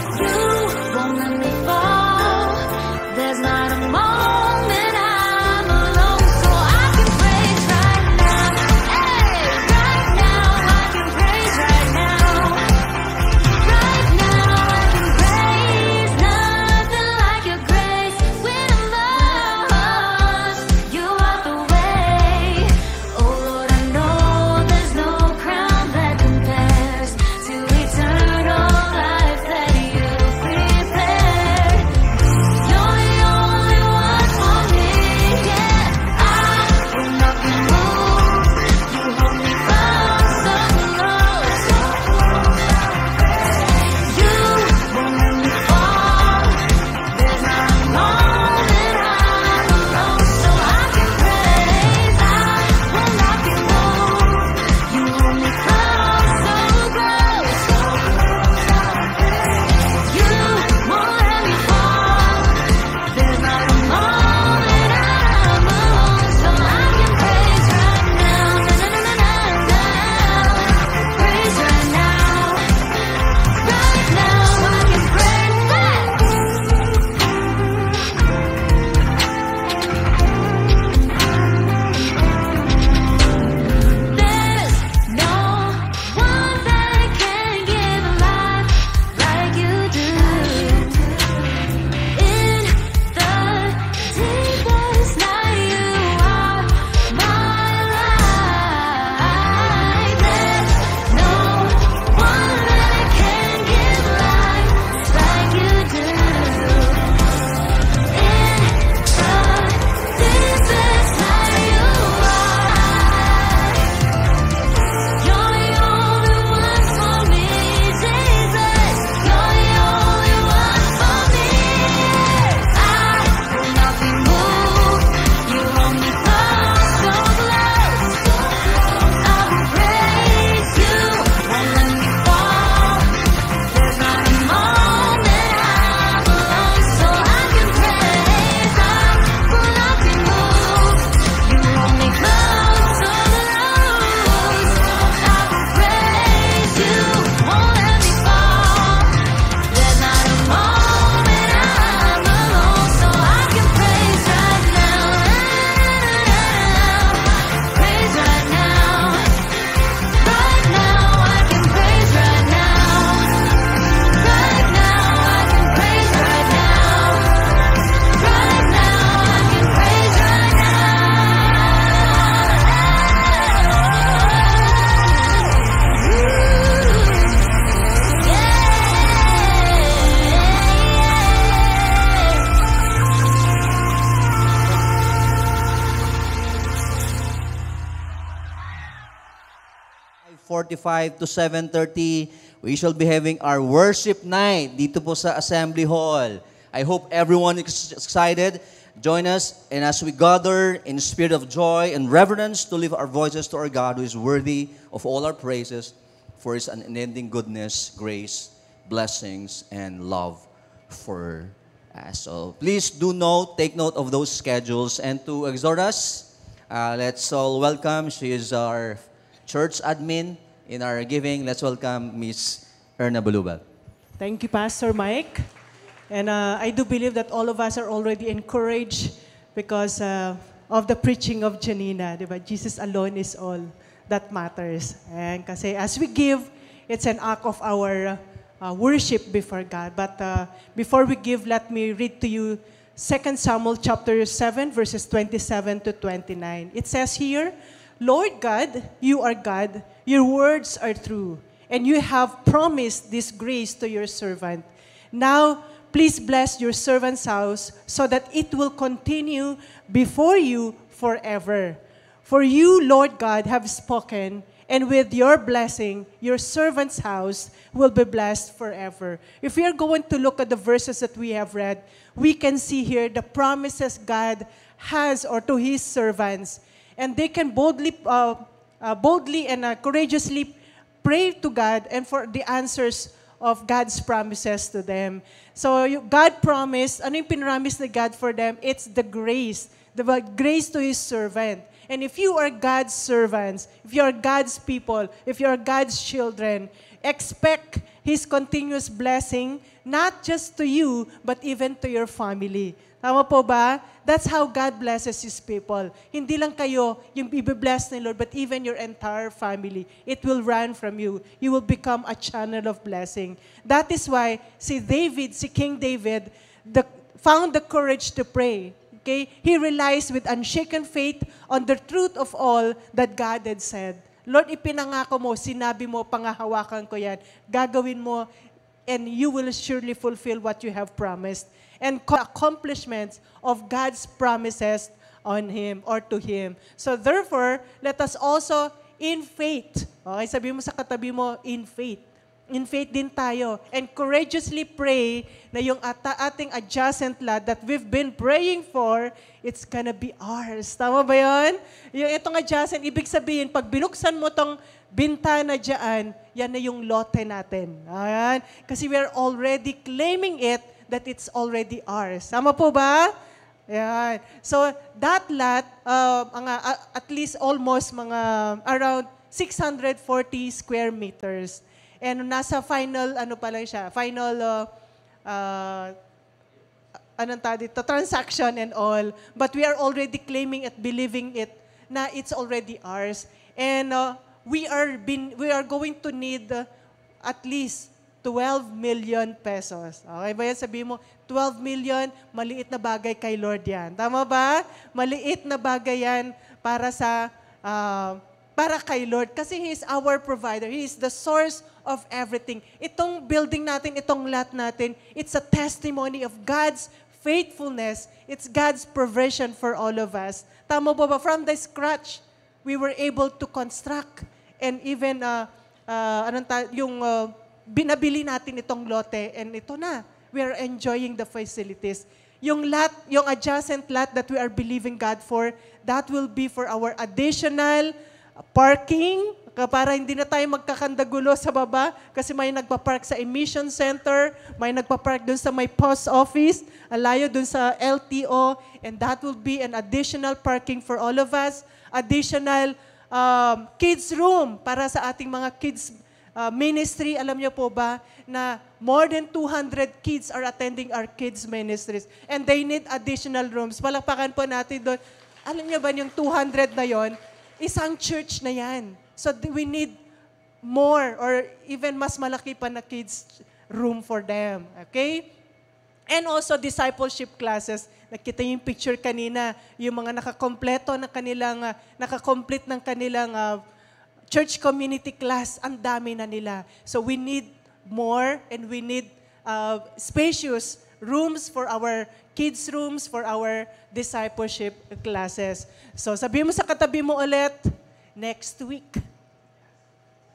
7:45 to 7:30, we shall be having our worship night dito po sa Assembly Hall. I hope everyone is excited. Join us, and as we gather in spirit of joy and reverence to lift our voices to our God who is worthy of all our praises for His unending goodness, grace, blessings, and love for us. So please take note of those schedules. And to exhort us, let's all welcome, she is our church admin in our giving. Let's welcome Miss Erna Balubal. Thank you, Pastor Mike. And I do believe that all of us are already encouraged because of the preaching of Janina. Diba? Jesus alone is all that matters. And kasi as we give, it's an act of our worship before God. But before we give, let me read to you 2 Samuel chapter 7, verses 27 to 29. It says here, Lord God, you are God, your words are true, and you have promised this grace to your servant. Now, please bless your servant's house so that it will continue before you forever. For you, Lord God, have spoken, and with your blessing, your servant's house will be blessed forever. If we are going to look at the verses that we have read, we can see here the promises God has or to His servants. And they can boldly and courageously pray to God and for the answers of God's promises to them. So God promised, ano yung pinramis ni God for them? It's the grace to His servant. And if you are God's servants, if you are God's people, if you are God's children, expect His continuous blessing, not just to you, but even to your family. Tama po ba? That's how God blesses His people. Hindi lang kayo yung i-bless ni Lord, but even your entire family. It will run from you. You will become a channel of blessing. That is why si King David, found the courage to pray. Okay? He relies with unshaken faith on the truth of all that God had said. Lord, ipinangako mo, sinabi mo, pangahawakan ko yan. Gagawin mo, and you will surely fulfill what you have promised. And accomplishments of God's promises on Him or to Him. So therefore, let us also in faith, okay, sabi mo sa katabi mo, in faith. In faith din tayo. And courageously pray na yung ating adjacent lot that we've been praying for, it's gonna be ours. Tama ba yun? Yung itong adjacent, ibig sabihin, pag binuksan mo tong bintana dyan, yan na yung lote natin. Ayan. Kasi we are already claiming it that it's already ours. Tama po ba? Ayan. So, that lot, at least almost mga around 640 square meters. And nasa final, transaction and all. But we are already claiming it, believing it, na it's already ours. And we are going to need at least 12 million pesos. Okay ba yan? Sabihin mo, 12 million, maliit na bagay kay Lord yan. Tama ba? Maliit na bagay yan para kay Lord. Kasi He is our provider. He is the source of everything. Itong building natin, itong lot natin, it's a testimony of God's faithfulness. It's God's provision for all of us. Tama ba? From the scratch, we were able to construct and even binabili natin itong lote, and ito na, we are enjoying the facilities. Yung adjacent lot that we are believing God for, that will be for our additional parking, para hindi na tayo magkakandagulo sa baba, kasi may nagpa-park sa emission center, may nagpa-park dun sa may post office, alayo dun sa LTO, and that will be an additional parking for all of us, additional kids room para sa ating mga kids ministry. Alam niyo po ba na more than 200 kids are attending our kids ministries and they need additional rooms. Palakpakan po natin doon. Alam niyo ba yung 200 na yon, isang church na yan. So we need more or even mas malaki pa na kids room for them. Okay? And also discipleship classes. Nakita yung picture kanina, yung mga nakakomplete ng kanilang church community class, ang dami na nila. So we need more and we need spacious rooms for our kids' rooms, for our discipleship classes. So sabihin mo sa katabi mo ulit, next week.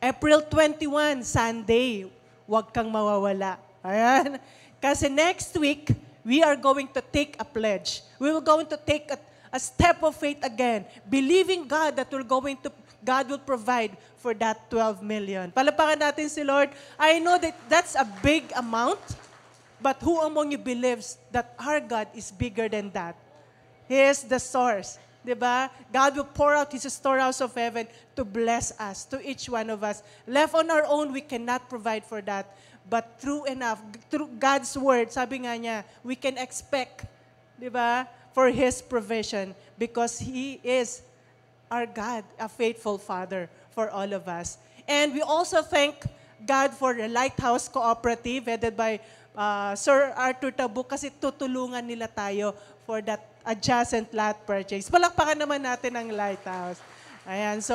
April 21, Sunday. Huwag kang mawawala. Ayan. Kasi next week, we are going to take a pledge. We will going to take a step of faith again, believing God that God will provide for that 12 million. Palapakan natin si Lord. I know that that's a big amount, but who among you believes that our God is bigger than that? He is the source. Diba? God will pour out His storehouse of heaven to bless us, to each one of us. Left on our own, we cannot provide for that. But through God's word, sabi nga niya, we can expect, diba, for His provision because He is our God, a faithful Father for all of us. And we also thank God for the Lighthouse Cooperative headed by Sir Arthur Tabu kasi tutulungan nila tayo for that adjacent lot purchase. Palakpakan naman natin ang Lighthouse. Ayan, so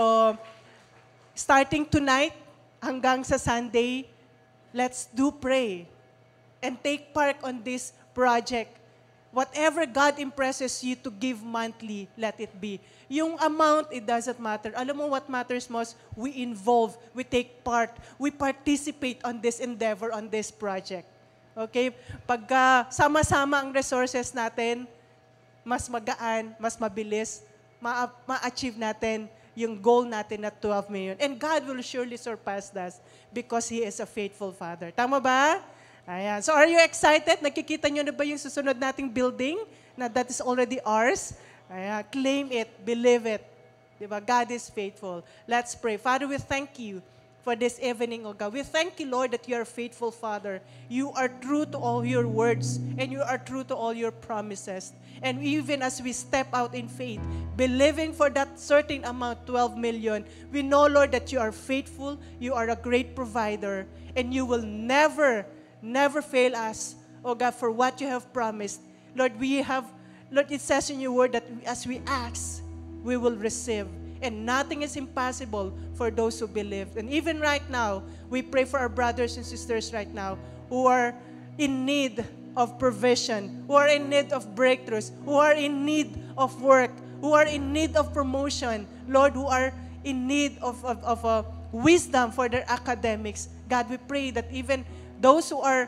starting tonight hanggang sa Sunday, let's pray and take part on this project. Whatever God impresses you to give monthly, let it be. Yung amount, it doesn't matter. Alam mo what matters most? We involve, we take part, we participate on this endeavor, on this project. Okay? Pagka sama-sama ang resources natin, mas magaan, mas mabilis, ma-achieve natin yung goal natin na 12 million. And God will surely surpass us because He is a faithful Father. Tama ba? Ayan. So are you excited? Nakikita nyo na ba yung susunod nating building na that is already ours? Ayan. Claim it. Believe it. Diba? God is faithful. Let's pray. Father, we thank you for this evening, O God. We thank you, Lord, that you are a faithful Father. You are true to all your words, and you are true to all your promises. And even as we step out in faith, believing for that certain amount, 12 million, we know, Lord, that you are faithful, you are a great provider, and you will never fail us, O God, for what you have promised. Lord, Lord, it says in your word that as we ask, we will receive. And nothing is impossible for those who believe. And even right now, we pray for our brothers and sisters right now who are in need of provision, who are in need of breakthroughs, who are in need of work, who are in need of promotion, Lord, who are in need of wisdom for their academics. God, we pray that even those who are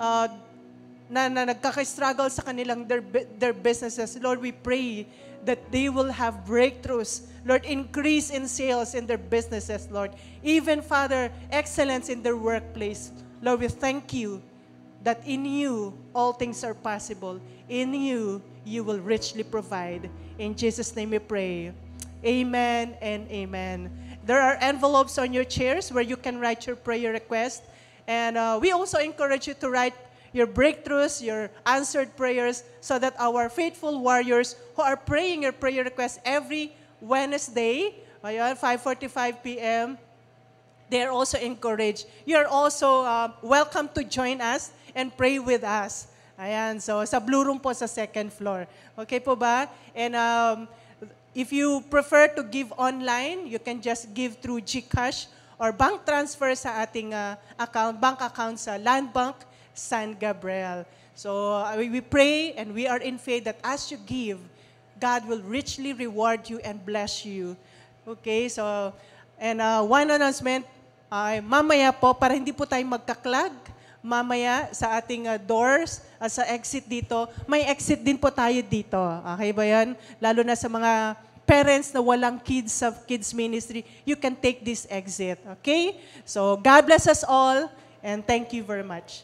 na nagkaka-struggle sa kanilang their businesses, Lord, we pray that they will have breakthroughs. Lord, increase in sales in their businesses, Lord. Even, Father, excellence in their workplace. Lord, we thank you that in you, all things are possible. In you, you will richly provide. In Jesus' name we pray. Amen and amen. There are envelopes on your chairs where you can write your prayer request. And we also encourage you to write your breakthroughs, your answered prayers, so that our faithful warriors who are praying your prayer requests every Wednesday, 5:45 p.m., they are also encouraged. You are also welcome to join us and pray with us. Ayan, so sa Blue Room po sa second floor. Okay po ba? And if you prefer to give online, you can just give through GCash or bank transfer sa ating bank account sa Land Bank San Gabriel. So we pray and we are in faith that as you give, God will richly reward you and bless you. Okay, so, and one announcement, mamaya po, para hindi po tayo magkaklag, mamaya sa ating doors, sa exit dito, may exit din po tayo dito. Okay ba yan? Lalo na sa mga parents na walang kids sa kids ministry, you can take this exit. Okay? So, God bless us all and thank you very much.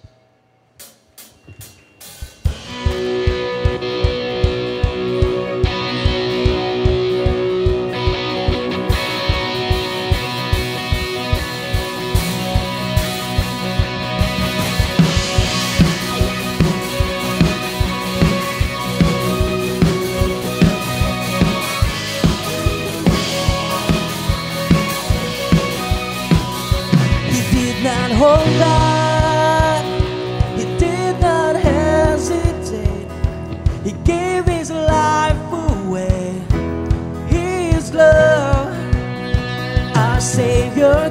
Hold on, he did not hesitate. He gave his life away. His love, our Savior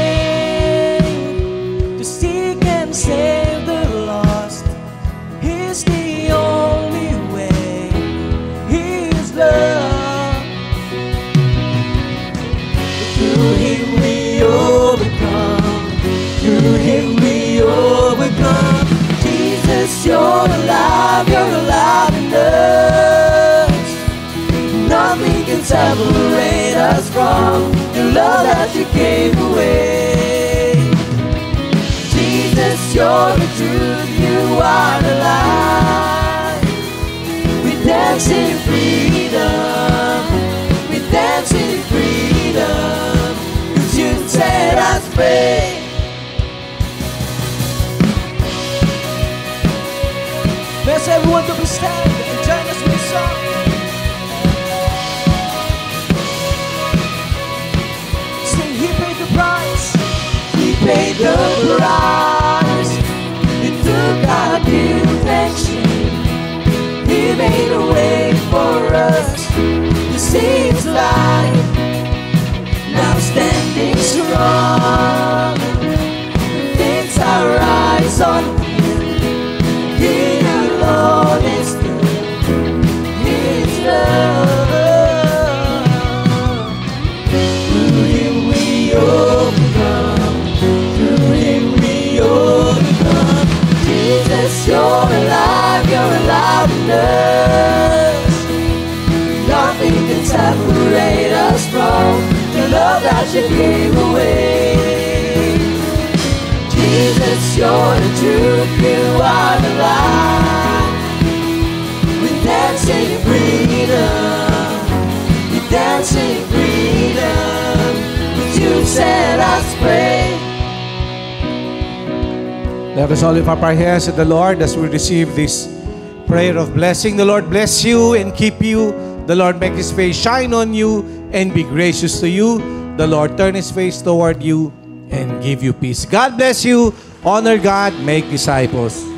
came to seek and save the lost. He's the only way. His love, through him we overcome. alive, you're alive in us. Nothing can separate us from the love that you gave away. Jesus, you're the truth, you are the light. We dance in freedom, we dance in freedom, 'cause you set us free. Let's everyone to be stand and join us with a song. Sing, He paid the price. He paid the price. He took our guilt and shame. He made a way for us to see His light. Now standing strong, fix our eyes on Him. He alone is good. His love. Through Him we overcome. Through Him we overcome. Jesus, you're alive in us. Nothing can separate us from the love that you gave away. Jesus, you're the truth, you are the light. We dance in freedom, we dance in freedom, 'cause you set us free. Let us all lift up our hands to the Lord as we receive this prayer of blessing. The Lord bless you and keep you. The Lord make His face shine on you and be gracious to you. The Lord turn His face toward you and give you peace. God bless you. Honor God. Make disciples.